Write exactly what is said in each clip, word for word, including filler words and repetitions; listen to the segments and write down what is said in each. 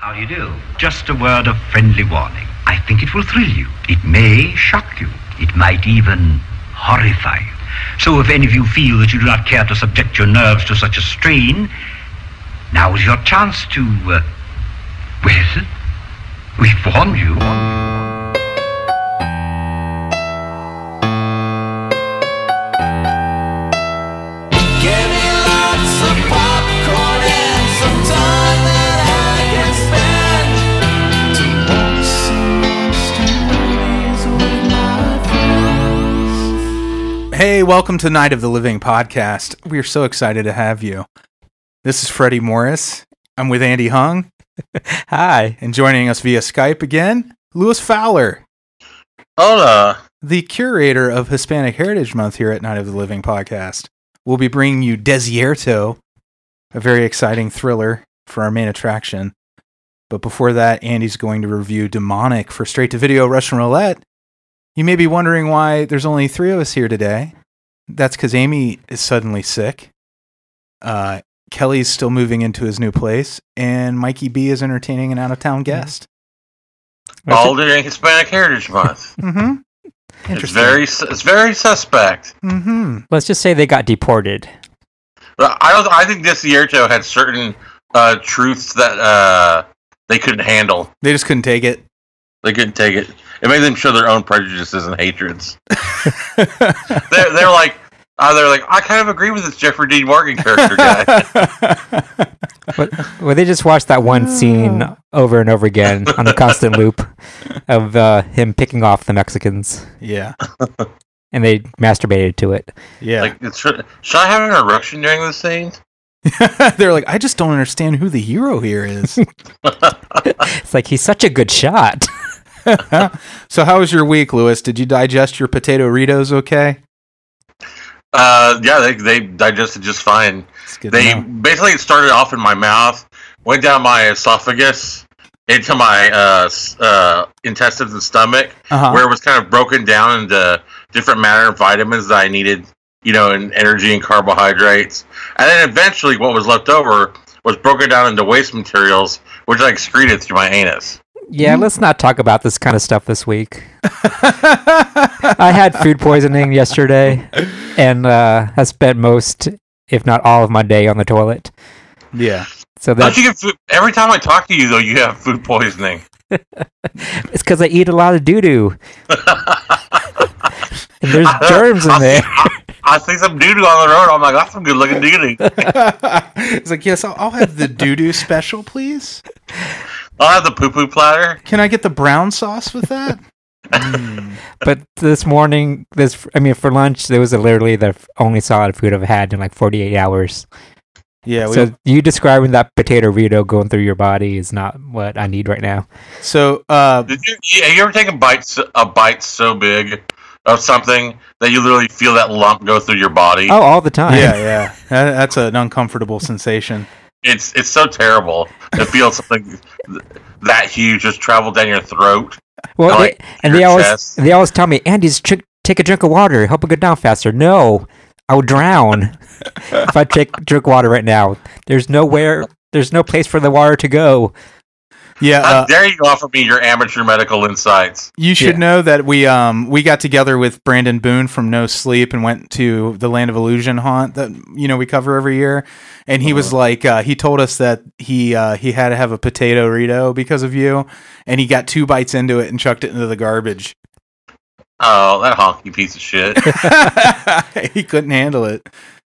How do you do? Just a word of friendly warning. I think it will thrill you. It may shock you. It might even horrify you. So if any of you feel that you do not care to subject your nerves to such a strain, now is your chance to, uh, well, we've warned you. Hey, welcome to Night of the Living podcast. We are so excited to have you. This is Freddy Morris. I'm with Andy Hung. Hi. And joining us via Skype again, Louis Fowler. Hola. The curator of Hispanic Heritage Month here at Night of the Living podcast. We'll be bringing you Desierto, a very exciting thriller for our main attraction. But before that, Andy's going to review Demonic for Straight-to-Video Russian Roulette. You may be wondering why there's only three of us here today. That's because Amy is suddenly sick. Uh, Kelly's still moving into his new place, and Mikey B is entertaining an out-of-town guest. All during Hispanic Heritage Month. Mm-hmm. It's very, it's very suspect. Mm-hmm. Let's just say they got deported. I don't. I think Desierto had certain uh, truths that uh, they couldn't handle. They just couldn't take it. They couldn't take it. It made them show their own prejudices and hatreds. they're, they're like, uh, they're like, I kind of agree with this Jeffrey Dean Morgan character guy. But, well, they just watched that one scene over and over again on a constant loop of uh, him picking off the Mexicans. Yeah. And they masturbated to it. Yeah. Like, it's, should I have an erection during this scene? They're like, I just don't understand who the hero here is. It's like, he's such a good shot. So how was your week, Louis? Did you digest your potato Ritos okay? Uh, yeah, they they digested just fine. They basically it started off in my mouth, went down my esophagus, into my uh, uh, intestines and stomach, uh-huh. where it was kind of broken down into different matter of vitamins that I needed, you know, and energy and carbohydrates. And then eventually what was left over was broken down into waste materials, which I excreted through my anus. Yeah, let's not talk about this kind of stuff this week. I had food poisoning yesterday, and uh, I spent most, if not all, of my day on the toilet. Yeah. So that you get food every time I talk to you, though, you have food poisoning. It's because I eat a lot of doo doo, and there's germs in I there. See, I, I see some doo doo on the road. I'm like, that's some good looking doo doo. It's like, yes, I'll, I'll have the doo doo special, please. I'll have the poo-poo platter. Can I get the brown sauce with that? mm. But this morning, this I mean, for lunch, there was a, literally the only solid food I've had in like forty-eight hours. Yeah. So you describing that potato Rito going through your body is not what I need right now. So, uh, Did you, yeah, you ever take a bite, so, a bite so big of something that you literally feel that lump go through your body? Oh, all the time. Yeah, yeah. That, that's an uncomfortable sensation. It's it's so terrible to feel something that huge just travel down your throat. Well, and, like, they, and they always chest. they always tell me, Andy, just tr- take a drink of water, help it go down faster. No, I would drown if I take drink water right now. There's nowhere, there's no place for the water to go. Yeah, How uh, dare you offer me your amateur medical insights? You should yeah. know that we um we got together with Brandon Boone from No Sleep and went to the Land of Illusion haunt that you know we cover every year, and he uh-huh. was like uh, he told us that he uh, he had to have a potato Rito because of you, and he got two bites into it and chucked it into the garbage. Oh, that honky piece of shit! He couldn't handle it.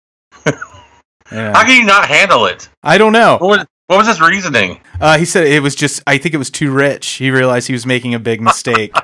Yeah. How can you not handle it? I don't know. What was, what was his reasoning? Uh, he said it was just, I think it was too rich. He realized he was making a big mistake.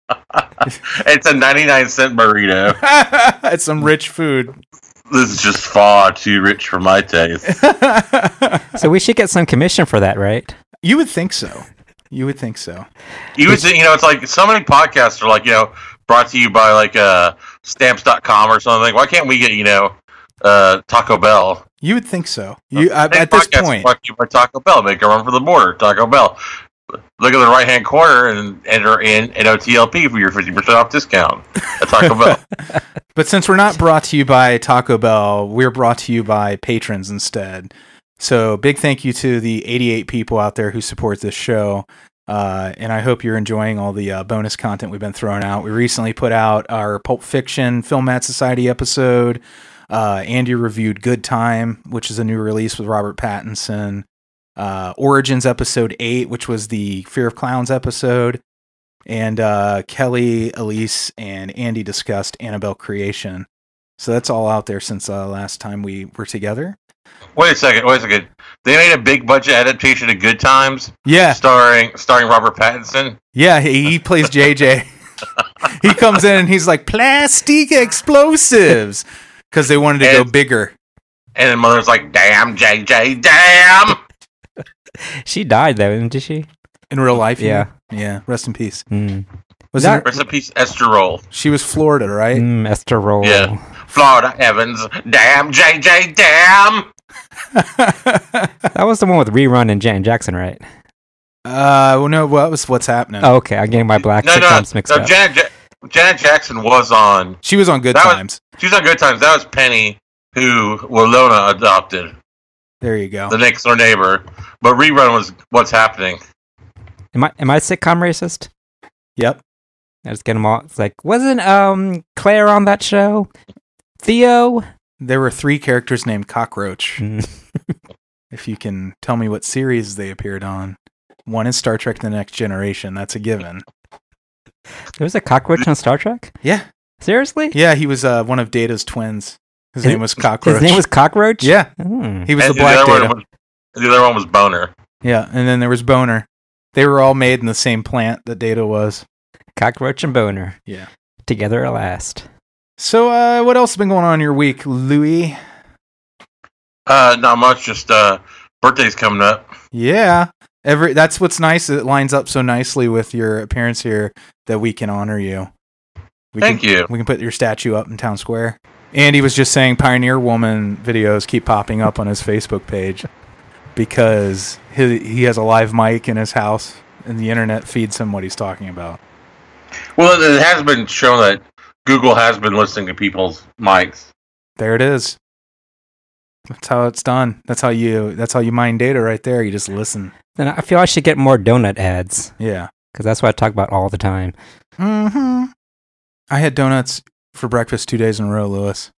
It's a ninety-nine cent burrito. It's some rich food. This is just far too rich for my taste. So we should get some commission for that, right? You would think so. You would think so. You would think, you know, it's like so many podcasts are like, you know, brought to you by like uh, stamps dot com or something. Why can't we get, you know, uh, Taco Bell? You would think so. You uh, at this point, brought to you by Taco Bell. Make a run for the border. Taco Bell. Look at the right hand corner and enter in N O T L P for your fifty percent off discount at Taco Bell. But since we're not brought to you by Taco Bell, we're brought to you by patrons instead. So big thank you to the eighty-eight people out there who support this show. Uh, and I hope you're enjoying all the uh, bonus content we've been throwing out. We recently put out our Pulp Fiction Film Mat Society episode. Uh, Andy reviewed Good Time, which is a new release with Robert Pattinson. Uh, Origins episode eight, which was the Fear of Clowns episode. And uh, Kelly, Elise, and Andy discussed Annabelle Creation. So that's all out there since uh, last time we were together. Wait a second, wait a second. They made a big budget adaptation of Good Times? Yeah. Starring starring Robert Pattinson? Yeah, he, he plays J J. He comes in and he's like, plastic explosives. Because they wanted to and, go bigger. And then Mother's like, damn, J J, damn! She died, though, didn't she? In real life? Yeah. Yeah. yeah. Rest in peace. Mm. Was that Rest in peace, Esther Roll. She was Florida, right? Mm, Esther Roll. Yeah. Florida Evans. Damn, J J, damn! That was the one with Rerun and Janet Jackson, right? Uh, well, no, what was What's Happening? Oh, okay. I'm getting my black no, sitcoms no, mixed no, up. Janet, ja- Janet Jackson was on... She was on Good Times. Was, she was on Good Times. That was Penny, who Walona adopted. There you go. The next door neighbor. But Rerun was What's Happening. Am I am I sitcom racist? Yep. I just get them all. It's like, wasn't um Claire on that show? Theo? There were three characters named Cockroach. If you can tell me what series they appeared on. One is Star Trek The Next Generation. That's a given. There was a cockroach on Star Trek? Yeah. Seriously? Yeah, he was uh, one of Data's twins. His, His name was Cockroach. His name was Cockroach? Yeah. Mm. He was and the black the Data. Was, the other one was Boner. Yeah, and then there was Boner. They were all made in the same plant that Data was. Cockroach and Boner. Yeah. Together at last. So, uh, what else has been going on in your week, Louis? Uh, not much. Just uh, birthday's coming up. Yeah. Every that's what's nice. It lines up so nicely with your appearance here that we can honor you. We Thank can, you. We can put your statue up in Town Square. Andy was just saying Pioneer Woman videos keep popping up on his Facebook page because he, he has a live mic in his house and the internet feeds him what he's talking about. Well, it has been shown that Google has been listening to people's mics. There it is. That's how it's done. That's how you that's how you mine data right there. You just listen. Then I feel I should get more donut ads. Yeah. Because that's what I talk about all the time. Mm-hmm. I had donuts for breakfast two days in a row, Louis.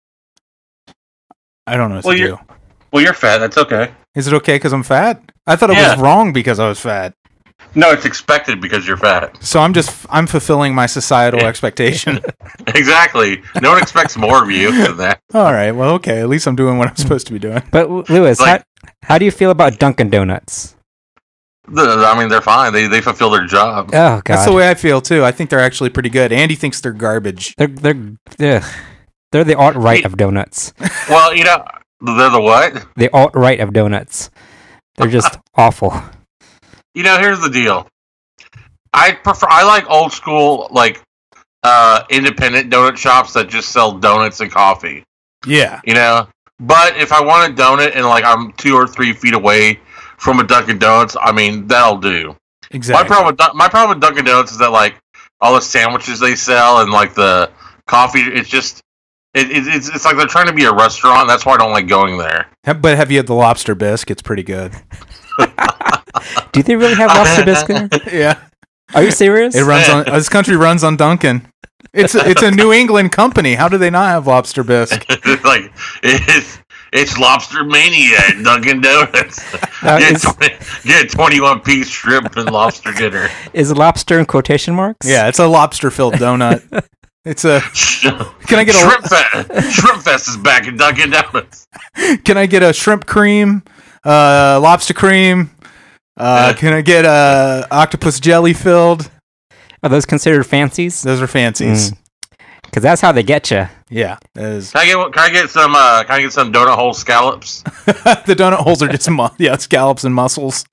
I don't know what well, to you're, do. Well, you're fat. That's okay. Is it okay because I'm fat? I thought it yeah. was wrong because I was fat. No, it's expected because you're fat. So I'm just, I'm fulfilling my societal expectation. Exactly. No one expects more of you than that. All right. Well, okay. At least I'm doing what I'm supposed to be doing. But, Louis, like, how, how do you feel about Dunkin' Donuts? The, I mean, they're fine. They they fulfill their job. Oh, God. That's the way I feel, too. I think they're actually pretty good. Andy thinks they're garbage. They're, they're, ugh. They're the alt-right of donuts. Well, you know, they're the what? The alt-right of donuts. They're just awful. You know, here's the deal. I prefer, I like old school, like, uh, independent donut shops that just sell donuts and coffee. Yeah. You know? But if I want a donut and, like, I'm two or three feet away from a Dunkin' Donuts, I mean, that'll do. Exactly. My problem with, my problem with Dunkin' Donuts is that, like, all the sandwiches they sell and, like, the coffee, it's just, it, it, it's it's like they're trying to be a restaurant. That's why I don't like going there. But have you had the lobster bisque? It's pretty good. Do they really have lobster bisque there? Yeah. Are you serious? It runs on, this country runs on Dunkin'. It's a, it's a New England company. How do they not have lobster bisque? Like, it's, it's lobster mania at Dunkin' Donuts. Uh, get, is, twenty, get a twenty-one piece shrimp and lobster dinner. Is lobster in quotation marks? Yeah, it's a lobster-filled donut. It's a. Can I get a shrimp fest? Shrimp fest is back at Dunkin' Donuts. Can I get a shrimp cream, uh, lobster cream? Uh, can I get a octopus jelly filled? Are those considered fancies? Those are fancies. Because mm. that's how they get you. Yeah, that is. Can I get? Can I get some? Uh, can I get some donut hole scallops? The donut holes are just mu- yeah, scallops and mussels.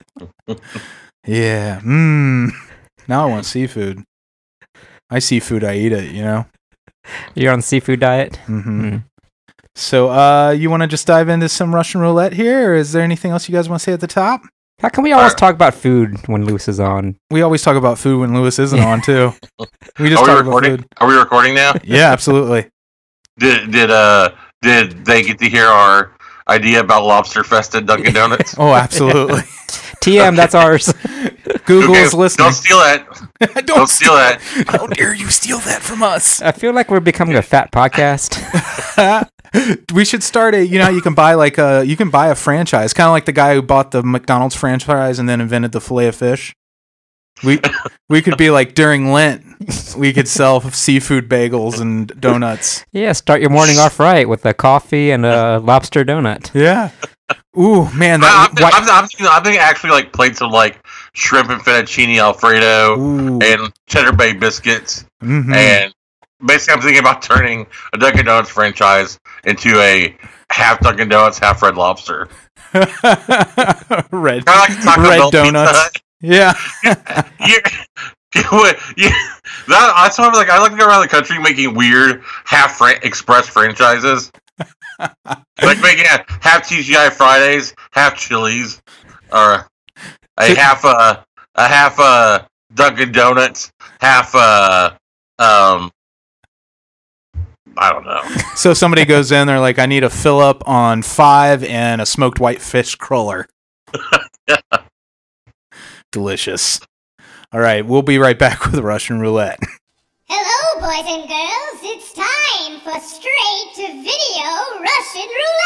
Yeah. Mmm. Now I want seafood. I see food, I eat it. You know. You're on seafood diet. Mm-hmm. Mm. So, uh, you want to just dive into some Russian roulette here, or is there anything else you guys want to say at the top? How come we always right. talk about food when Louis is on? We always talk about food when Louis isn't on too. We just Are we talk recording? about food. Are we recording now? Yeah, absolutely. Did did uh did they get to hear our idea about Lobster Fest at Dunkin' Donuts? Oh, absolutely. T M, that's ours. Google Okay, is listening. Don't steal that. don't, Don't steal that. How dare you steal that from us? I feel like we're becoming a fat podcast. We should start a, you know, you can buy like a, you can buy a franchise, kind of like the guy who bought the McDonald's franchise and then invented the filet of fish. We we could be like during Lent, we could sell seafood bagels and donuts. Yeah, start your morning off right with a coffee and a lobster donut. Yeah. Ooh, man, that I, I'm, white- I'm, I'm, thinking, I'm thinking actually like plates of like shrimp and fettuccine Alfredo Ooh. and Cheddar Bay biscuits. Mhm. And basically, I'm thinking about turning a Dunkin' Donuts franchise into a half Dunkin' Donuts, half Red Lobster. red Kind of like Taco red Bell donuts. Pizza Hut. Yeah. you, you, you, that, that's why I'm like, I like to go around the country making weird half fran- express franchises. Like making a half T G I Fridays, half Chili's, or a half uh, a half uh, Dunkin' Donuts, half uh, um, I don't know. So somebody goes in, they're like, I need a fill up on five and a smoked white fish cruller. Yeah. Delicious. All right, we'll be right back with Russian Roulette. Hello, boys and girls. It's time for Straight-to-Video Russian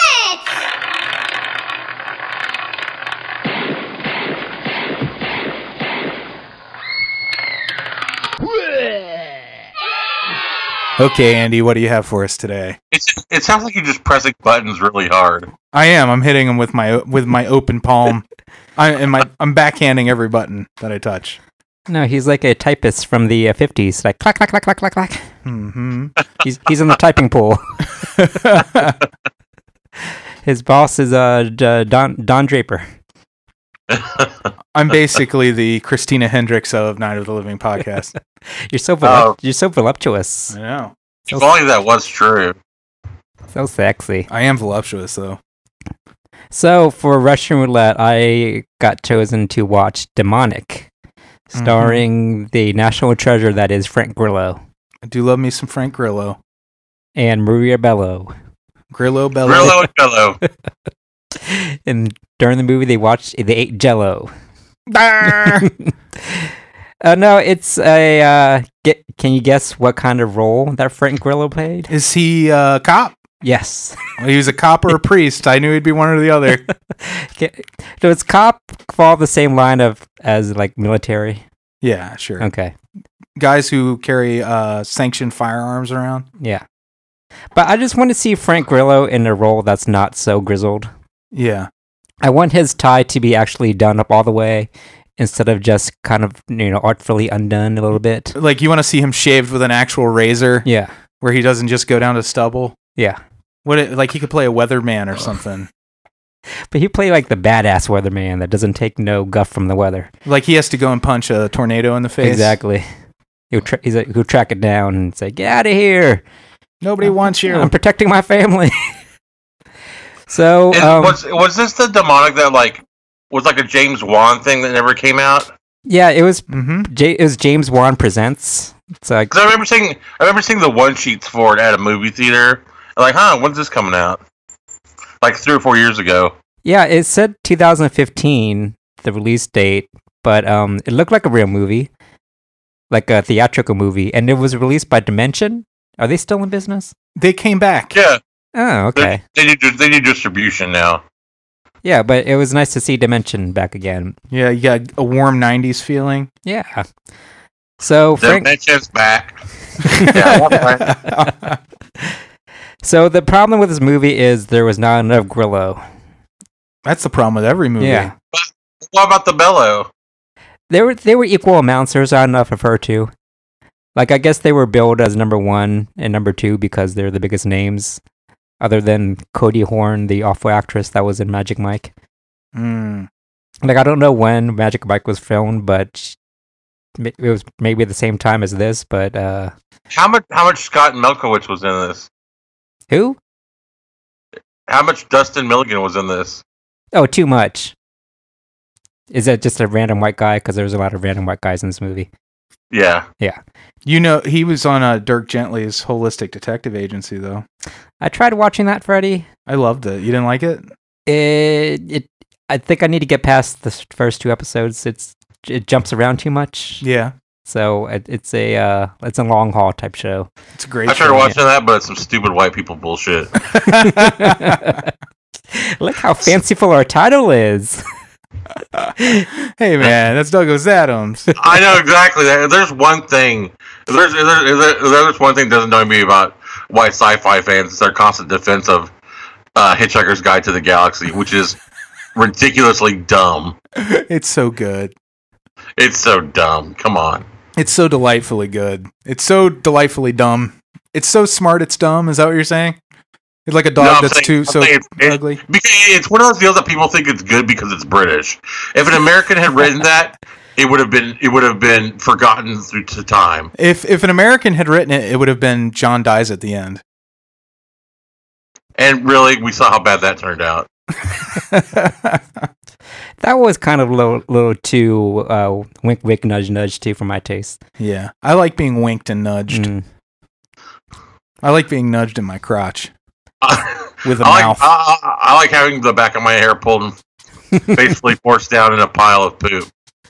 Roulette. Okay, Andy, what do you have for us today? It's, it sounds like you're just pressing buttons really hard. I am. I'm hitting them with my with my open palm. I and my I'm backhanding every button that I touch. No, he's like a typist from the uh, fifties. Like, clack, clack, clack, clack, clack, clack. Mm-hmm. He's, he's in the typing pool. His boss is uh, D- Don, Don Draper. I'm basically the Christina Hendricks of Night of the Living podcast. You're so volu- Oh. you're so voluptuous. I know. If only that was true. So sexy. I am voluptuous, though. So for Russian Roulette, I got chosen to watch Demonic, starring the national treasure that is Frank Grillo I do love me some Frank Grillo. and Maria Bello. Grillo Bello. Grillo and Bello. And during the movie, they watched they ate Jello. Arr! Uh, no, it's a. Uh, get, can you guess what kind of role that Frank Grillo played? Is he a cop? Yes. Well, he was a cop or a priest. I knew he'd be one or the other. Does cop follow the same line of as like military? Yeah, sure. Okay. Guys who carry uh, sanctioned firearms around. Yeah. But I just want to see Frank Grillo in a role that's not so grizzled. Yeah. I want his tie to be actually done up all the way instead of just kind of, you know, artfully undone a little bit. Like you want to see him shaved with an actual razor. Yeah. Where he doesn't just go down to stubble. Yeah. What? It, like he could play a weatherman or something. But he played like the badass weatherman that doesn't take no guff from the weather. Like he has to go and punch a tornado in the face. Exactly. He'll, tra- he's a, he'll track it down and say, "Get out of here! Nobody wants you." I'm protecting my family." So Is, um, was was this the demonic that like was like a James Wan thing that never came out? yeah, it was. Mm-hmm. J- it was James Wan Presents. It's like, Because I remember seeing I remember seeing the one sheets for it at a movie theater. I'm like, huh, when's this coming out? Like three or four years ago. yeah, it said two thousand fifteen, the release date, but um, it looked like a real movie, like a theatrical movie, and it was released by Dimension. Are they still in business? They came back. Yeah. Oh, okay. They, they do they do distribution now. Yeah, but it was nice to see Dimension back again. Yeah, you got a warm nineties feeling. Yeah. So Frank. Dimension's back. Yeah, that's right. So the problem with this movie is there was not enough Grillo. That's the problem with every movie. Yeah. What about the Bello? They were they were equal amounts. There's not enough of her too. Like I guess they were billed as number one and number two because they're the biggest names, other than Cody Horn, the awful actress that was in Magic Mike. Mm. Like I don't know when Magic Mike was filmed, but sh- it was maybe at the same time as this. But uh, How much how much Scott Milkowitz was in this? who? How much Dustin Milligan was in this? Oh, too much. Is that just a random white guy? Because there's a lot of random white guys in this movie. Yeah. You know, he was on uh, Dirk Gently's Holistic Detective Agency, though. I tried watching that, Freddy. I loved it. You didn't like it? It, it I think I need to get past the first two episodes. It's it jumps around too much. Yeah. So it, it's a uh, it's a long haul type show. It's a great. I tried show. watching that, but it's some stupid white people bullshit. Look how fanciful our title is. Hey man, that's Douglas Adams. I know exactly that. There's one thing. There's there's, there's one thing that doesn't annoy me about white sci-fi fans. It's their constant defense of uh, Hitchhiker's Guide to the Galaxy, which is ridiculously dumb. It's so good. It's so dumb. Come on. It's so delightfully good. It's so delightfully dumb. It's so smart. It's dumb. Is that what you're saying? It's like a dog no, that's saying, too I'm so it's, ugly. Because it's one of those deals that people think it's good because it's British. If an American had written that, it would have been it would have been forgotten through to time. If if an American had written it, it would have been John dies at the end. And really, we saw how bad that turned out. That was kind of a little, little too uh, wink, wink, nudge, nudge too for my taste. Yeah, I like being winked and nudged. Mm. I like being nudged in my crotch with a I mouth. Like, I, I like having the back of my hair pulled and basically forced down in a pile of poop.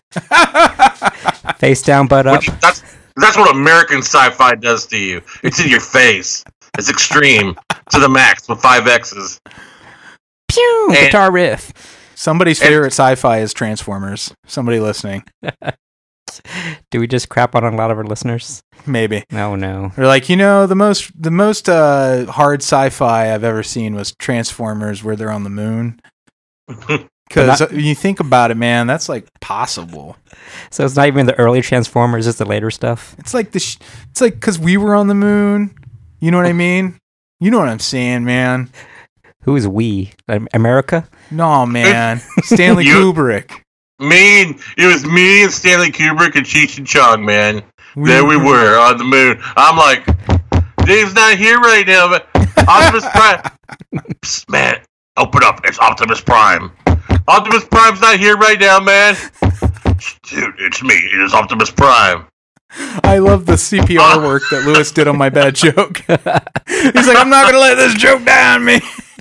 Face down, butt up. Which, that's that's what American sci-fi does to you. It's in your face. It's extreme to the max with five X's. Pew! And, guitar riff. Somebody's favorite and, sci-fi is Transformers. Somebody listening. Do we just crap on a lot of our listeners? Maybe. No, no. They're like, you know, the most the most uh, hard sci-fi I've ever seen was Transformers, where they're on the moon. Because not- you think about it, man, that's like possible. So it's not even the early Transformers; it's the later stuff. It's like the. Sh- it's like because we were on the moon. You know what I mean? You know what I'm saying, man. Who is we? America? No, man. Stanley you, Kubrick. Me and, it was me and Stanley Kubrick and Cheech and Chong, man. We there we were on the moon. I'm like, Dave's not here right now, but Optimus Prime. Psst, man, open up. It's Optimus Prime. Optimus Prime's not here right now, man. Dude, it's me. It is Optimus Prime. I love the C P R work that Louis did on my bad joke. He's like, I'm not going to let this joke die on me.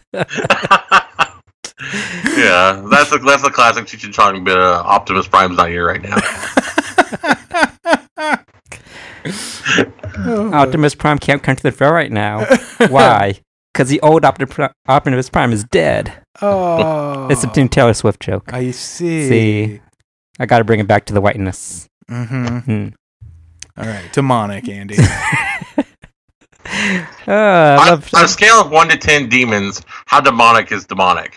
Yeah, that's a that's a classic Cheech and Chong bit. Uh, Optimus Prime's not here right now. Optimus Prime can't come to the fair right now. Why? Because the old Opti- Optimus Prime is dead. Oh, it's a new Taylor Swift joke. I see. See, I got to bring it back to the whiteness. Mm-hmm. mm-hmm. All right, demonic, Andy. uh, I on, on a scale of one to ten demons, how demonic is demonic?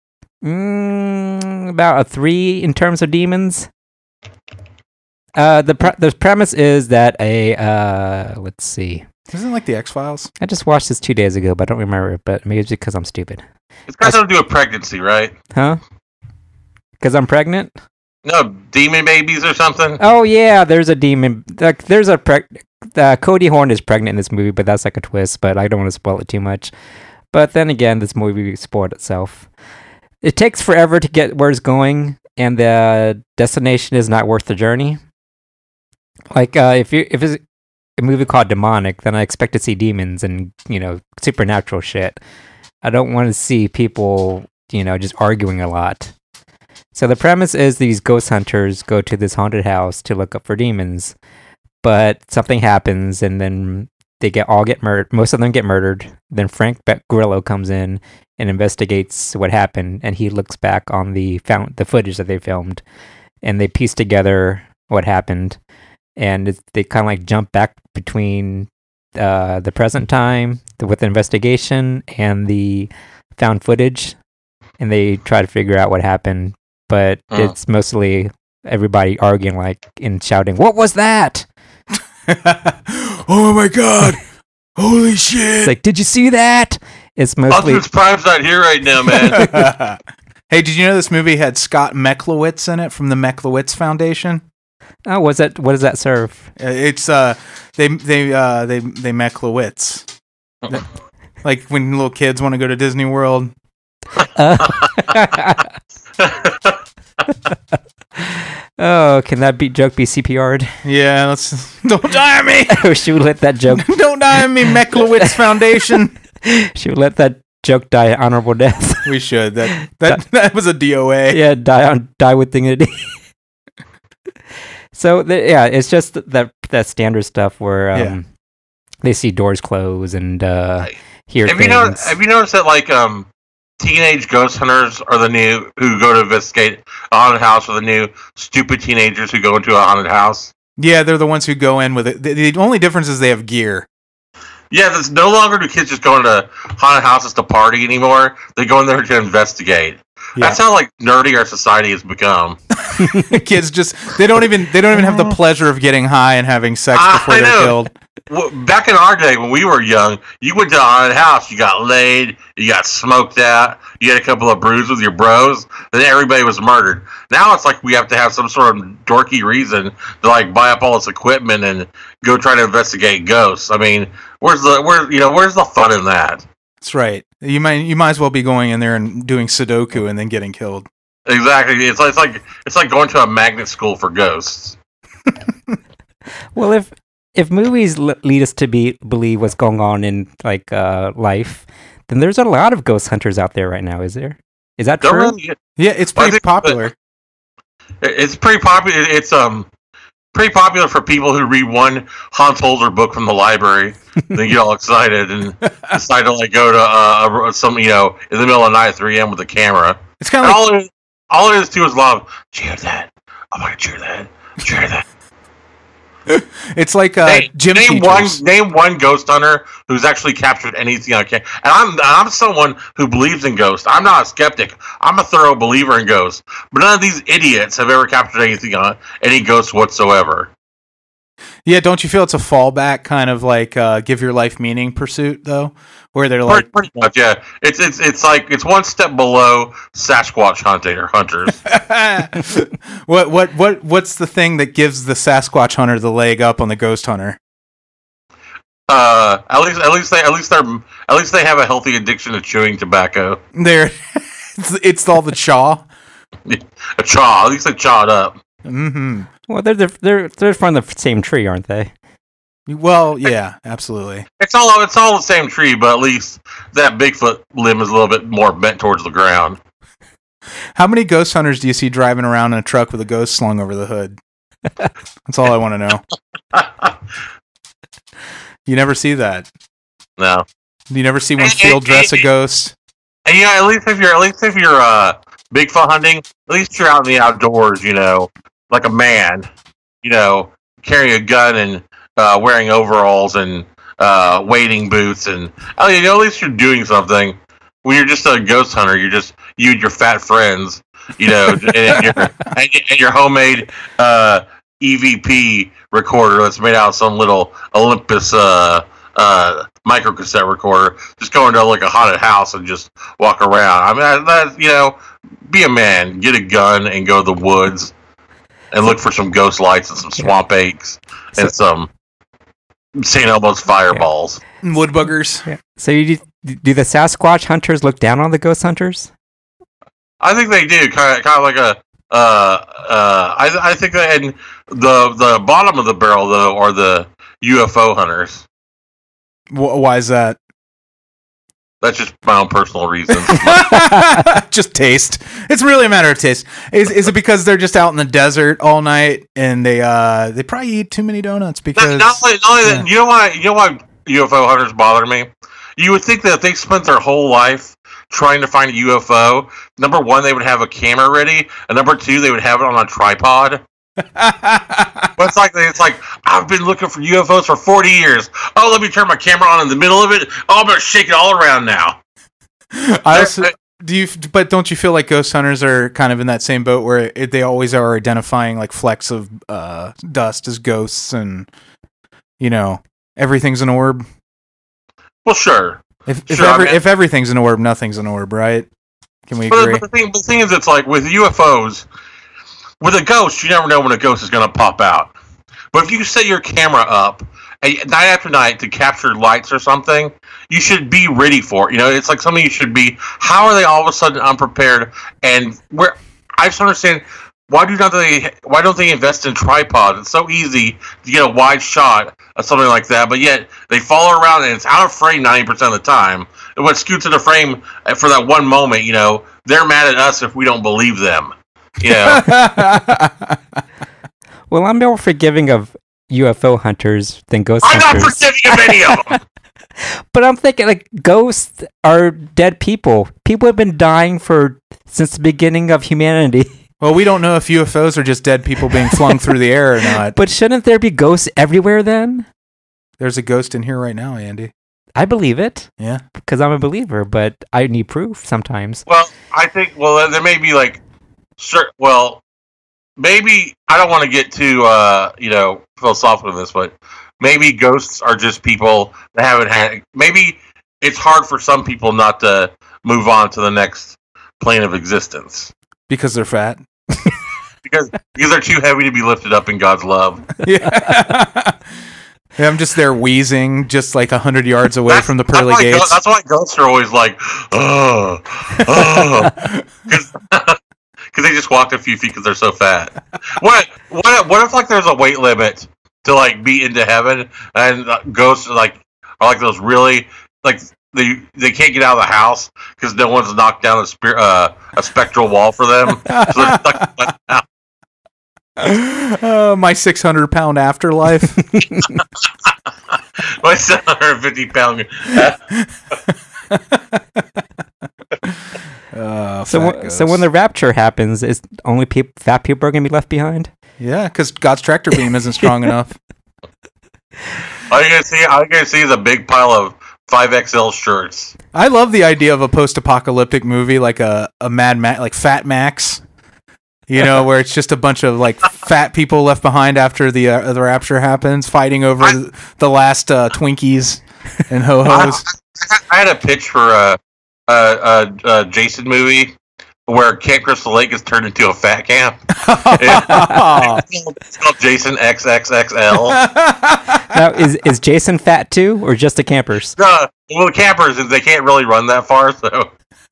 Mm, about a three in terms of demons. Uh, the pre- the premise is that a uh, let's see. Isn't it like the X-Files? I just watched this two days ago, but I don't remember it. But maybe it's because I'm stupid. It's got something to do with pregnancy, right? Huh? Because I'm pregnant? No, demon babies or something. Oh yeah, there's a demon. Like there's a preg- uh, Cody Horn is pregnant in this movie, but that's like a twist. But I don't want to spoil it too much. But then again, this movie spoiled itself. It takes forever to get where it's going, and the destination is not worth the journey. Like uh, if you if it's a movie called Demonic, then I expect to see demons and you know supernatural shit. I don't want to see people you know just arguing a lot. So the premise is these ghost hunters go to this haunted house to look up for demons, but something happens, and then they get all get murdered. Most of them get murdered. Then Frank Grillo comes in and investigates what happened, and he looks back on the found the footage that they filmed, and they piece together what happened, and it's, they kind of like jump back between uh, the present time the, with the investigation and the found footage, and they try to figure out what happened. But uh. it's mostly everybody arguing like and shouting, "What was that?" Oh my god! Holy shit! It's like, did you see that? It's mostly Optimus Prime's not here right now, man. Hey, did you know this movie had Scott Mechlowitz in it from the Mechlowitz Foundation? Oh, what's that? What does that serve? It's uh, they they uh they they Mechlowitz, like when little kids want to go to Disney World. Uh. Oh, can that be joke be C P R'd? Yeah, let's don't die on me. She would let that joke. Don't die on me, Mechlowitz Foundation. She would let that joke, die an honorable death. We should. That that that was a D O A. Yeah, die on die with dignity. So the, yeah, it's just that that standard stuff where um, yeah. they see doors close and uh, hear have things. You know, have you noticed that like um, teenage ghost hunters are the new who go to investigate a haunted house, are the new stupid teenagers who go into a haunted house? Yeah, they're the ones who go in with it. The, the only difference is they have gear. Yeah, there's no longer do kids just go into haunted houses to party anymore. They go in there to investigate. Yeah. That's how like nerdy our society has become. Kids just they don't even they don't even have the pleasure of getting high and having sex before I they're know. killed. Well, back in our day when we were young, you went to a haunted house, you got laid, you got smoked out, you had a couple of brews with your bros, then everybody was murdered. Now it's like we have to have some sort of dorky reason to like buy up all this equipment and go try to investigate ghosts. I mean, where's the where you know where's the fun in that? That's right. You might you might as well be going in there and doing Sudoku and then getting killed. Exactly. It's like it's like it's like going to a magnet school for ghosts. Well, if if movies l- lead us to be believe what's going on in like uh, life, then there's a lot of ghost hunters out there right now. Is there? Is that true? Really, yeah, it's pretty popular. It's pretty popular. It's um. pretty popular for people who read one Hans Holzer book from the library. They get all excited and decide to like go to uh, some, you know, in the middle of the night at three a.m. with a camera. It's kind of like all it, is, all it is too is a lot of cheer that. I'm gonna cheer that. Cheer that. It's like uh, name, gym name teachers. one name one ghost hunter who's actually captured anything on camera. And I'm I'm someone who believes in ghosts. I'm not a skeptic. I'm a thorough believer in ghosts. But none of these idiots have ever captured anything on any ghosts whatsoever. Yeah, don't you feel it's a fallback kind of like uh, give your life meaning pursuit though, where they're like pretty, pretty much, yeah. It's it's it's like it's one step below Sasquatch hunter hunters. what what what what's the thing that gives the Sasquatch hunter the leg up on the ghost hunter? Uh, at least at least they at least they're at least they have a healthy addiction to chewing tobacco. There, it's, it's all the chaw. A chaw. At least they chawed up. Mm-hmm. Well, they're they're they're from the same tree, aren't they? Well, yeah, absolutely. It's all it's all the same tree, but at least that Bigfoot limb is a little bit more bent towards the ground. How many ghost hunters do you see driving around in a truck with a ghost slung over the hood? That's all I want to know. You never see that. No. You never see one field dress a ghost. And yeah, at least if you're at least if you're uh, Bigfoot hunting, at least you're out in the outdoors, you know. Like a man, you know, carrying a gun and uh, wearing overalls and uh, wading boots, and oh, you know, at least you're doing something. When you're just a ghost hunter, you're just you and your fat friends, you know, and, your, and your homemade uh, E V P recorder that's made out of some little Olympus uh, uh, microcassette recorder. Just go into like a haunted house and just walk around. I mean, that you know, be a man, get a gun, and go to the woods. And look for some ghost lights and some swamp yeah. aches and so, some Saint Elmo's fireballs. Yeah. Wood buggers. Yeah. So you do, do the Sasquatch hunters look down on the ghost hunters? I think they do. Kind of, kind of like a. Uh, uh, I, I think that in the the bottom of the barrel though are the U F O hunters. Why is that? That's just my own personal reasons. Just taste. It's really a matter of taste. Is is it because they're just out in the desert all night and they uh they probably eat too many donuts because not, not only, not only yeah. that, you know why you know why U F O hunters bother me? You would think that if they spent their whole life trying to find a U F O, number one, they would have a camera ready, and number two, they would have it on a tripod. But it's like it's like I've been looking for U F Os for forty years. Oh, let me turn my camera on in the middle of it. Oh, I'm gonna shake it all around now. I also do you, but don't you feel like ghost hunters are kind of in that same boat where it, they always are identifying like flecks of uh, dust as ghosts, and you know everything's an orb. Well, sure. If if, sure, every, I mean, if everything's an orb, nothing's an orb, right? Can we but, agree? But the thing, the thing is, it's like with U F Os. With a ghost, you never know when a ghost is going to pop out. But if you set your camera up night after night to capture lights or something, you should be ready for it. You know, it's like something you should be. How are they all of a sudden unprepared? And where I just don't understand why do not they? Why don't they invest in tripods? It's so easy to get a wide shot of something like that, but yet they follow around and it's out of frame ninety percent of the time. what scoots in the frame for that one moment, you know, they're mad at us if we don't believe them. You know? Well, I'm more forgiving of U F O hunters than ghost I'm hunters. not forgiving of any of them. But I'm thinking, like, ghosts are dead people. People have been dying for since the beginning of humanity. Well, we don't know if U F Os are just dead people being flung through the air or not. But shouldn't there be ghosts everywhere then? There's a ghost in here right now, Andy. I believe it. Yeah. Because I'm a believer, but I need proof sometimes. Well, I think, well, there may be, like, certain, well, maybe, I don't want to get too, uh, you know, philosophical in this, but maybe ghosts are just people that haven't had, maybe it's hard for some people not to move on to the next plane of existence. Because they're fat? because, because they're too heavy to be lifted up in God's love. Yeah. Yeah, I'm just there wheezing, just like a hundred yards away that's, from the pearly that's gates. Go- that's why ghosts are always like, oh, oh, because they just walk a few feet because they're so fat. What, what, what if like there's a weight limit to like be into heaven, and uh, ghosts are like are like those really like they they can't get out of the house because no one's knocked down a spe- uh, a spectral wall for them, so they're stuck in the house. Uh, my six hundred pound afterlife. My seven hundred fifty pound. uh, so, w- so when the rapture happens, is only peop- fat people are going to be left behind? Yeah, because God's tractor beam isn't strong enough. All you're gonna see, all you're gonna see is a big pile of five X L shirts. I love the idea of a post-apocalyptic movie like a a Mad Max, like Fat Max. You know, where it's just a bunch of like fat people left behind after the uh, the rapture happens, fighting over I, the last uh, Twinkies and ho hos. I, I had a pitch for a, a, a, a Jason movie where Camp Crystal Lake is turned into a fat camp. It's called Jason X X X L. Now, is is Jason fat too, or just the campers? Uh, well, the campers, they can't really run that far, so.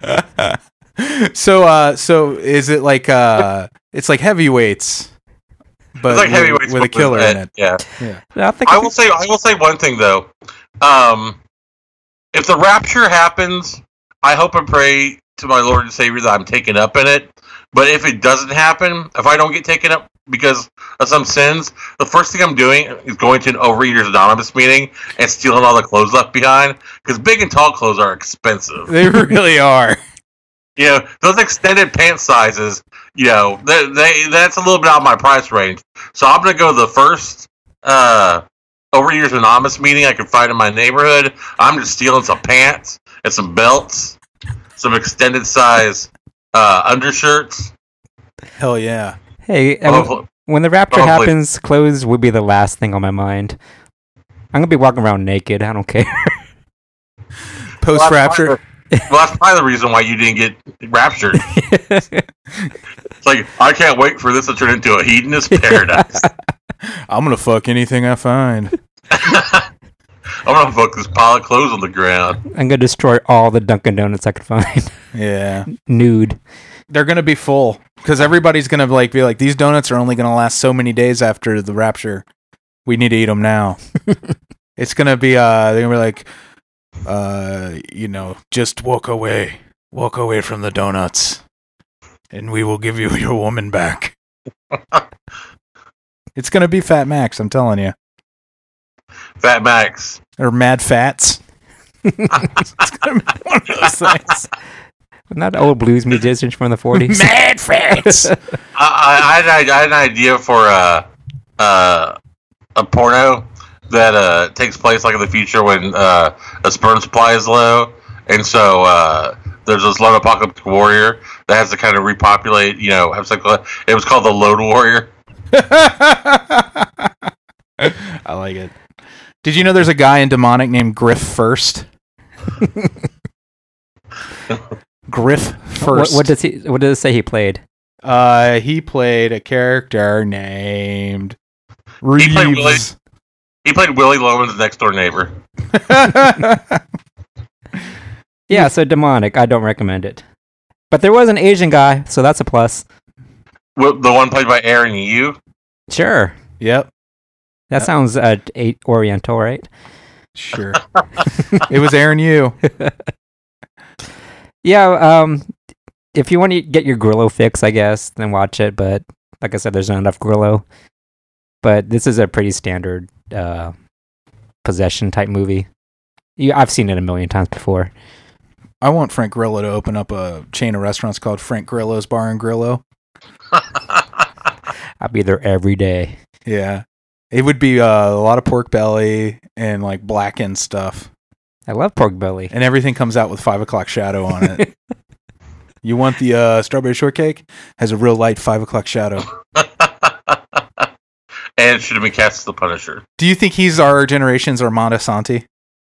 So, uh, so is it like uh, it's like heavyweights, but it's like heavyweights with, with a killer with in it? Yeah, yeah. I, think I will say, I will say one thing though. Um, if the rapture happens, I hope and pray to my Lord and Savior that I'm taken up in it. But if it doesn't happen, if I don't get taken up because of some sins, the first thing I'm doing is going to an Overeaters Anonymous meeting and stealing all the clothes left behind, because big and tall clothes are expensive. They really are. You know, those extended pant sizes, you know, they, they that's a little bit out of my price range. So I'm going to go to the first uh, Overeaters Anonymous meeting I can find in my neighborhood. I'm just stealing some pants and some belts, some extended size uh, undershirts. Hell yeah. Hey, Hopefully, when the rapture hopefully. happens, clothes would be the last thing on my mind. I'm going to be walking around naked. I don't care. Post-rapture. Well, well, that's probably the reason why you didn't get raptured. It's like, I can't wait for this to turn into a hedonist paradise. I'm going to fuck anything I find. I'm going to fuck this pile of clothes on the ground. I'm going to destroy all the Dunkin' Donuts I could find. Yeah. Nude. They're going to be full because everybody's going to like be like, these donuts are only going to last so many days after the rapture. We need to eat them now. It's going to be, uh, they're going to be like, uh, you know, just walk away. Walk away from the donuts. And we will give you your woman back. It's going to be Fat Max, I'm telling you. Fat Max. Or Mad Fats. It's going to be one of those things. Not old blues musicians from the forties. Mad Fats! I, I, I, had, I had an idea for a, uh, a porno that uh, takes place like in the future when uh, a sperm supply is low, and so uh, there's this lone apocalyptic warrior that has to kind of repopulate. You know, have like it was called the Load Warrior. I like it. Did you know there's a guy in Demonic named Griff First? Griff First. What, what does he? What does it say he played? Uh, he played a character named Reeves. He played Willie. He played Willie Loman's next door neighbor. Yeah, so Demonic. I don't recommend it. But there was an Asian guy, so that's a plus. The one played by Aaron Yu? Sure. Yep. That Yep. sounds uh, eight Oriental, right? Sure. It was Aaron Yu. Yeah, um, if you want to get your Grillo fix, I guess, then watch it. But like I said, there's not enough Grillo. But this is a pretty standard uh, possession type movie. You, I've seen it a million times before. I want Frank Grillo to open up a chain of restaurants called Frank Grillo's Bar and Grillo. I'll be there every day. Yeah. It would be uh, a lot of pork belly and like blackened stuff. I love pork belly. And everything comes out with five o'clock shadow on it. You want the uh, strawberry shortcake? Has a real light five o'clock shadow. And it should have been cast as the Punisher. Do you think he's our generation's Armando Santi?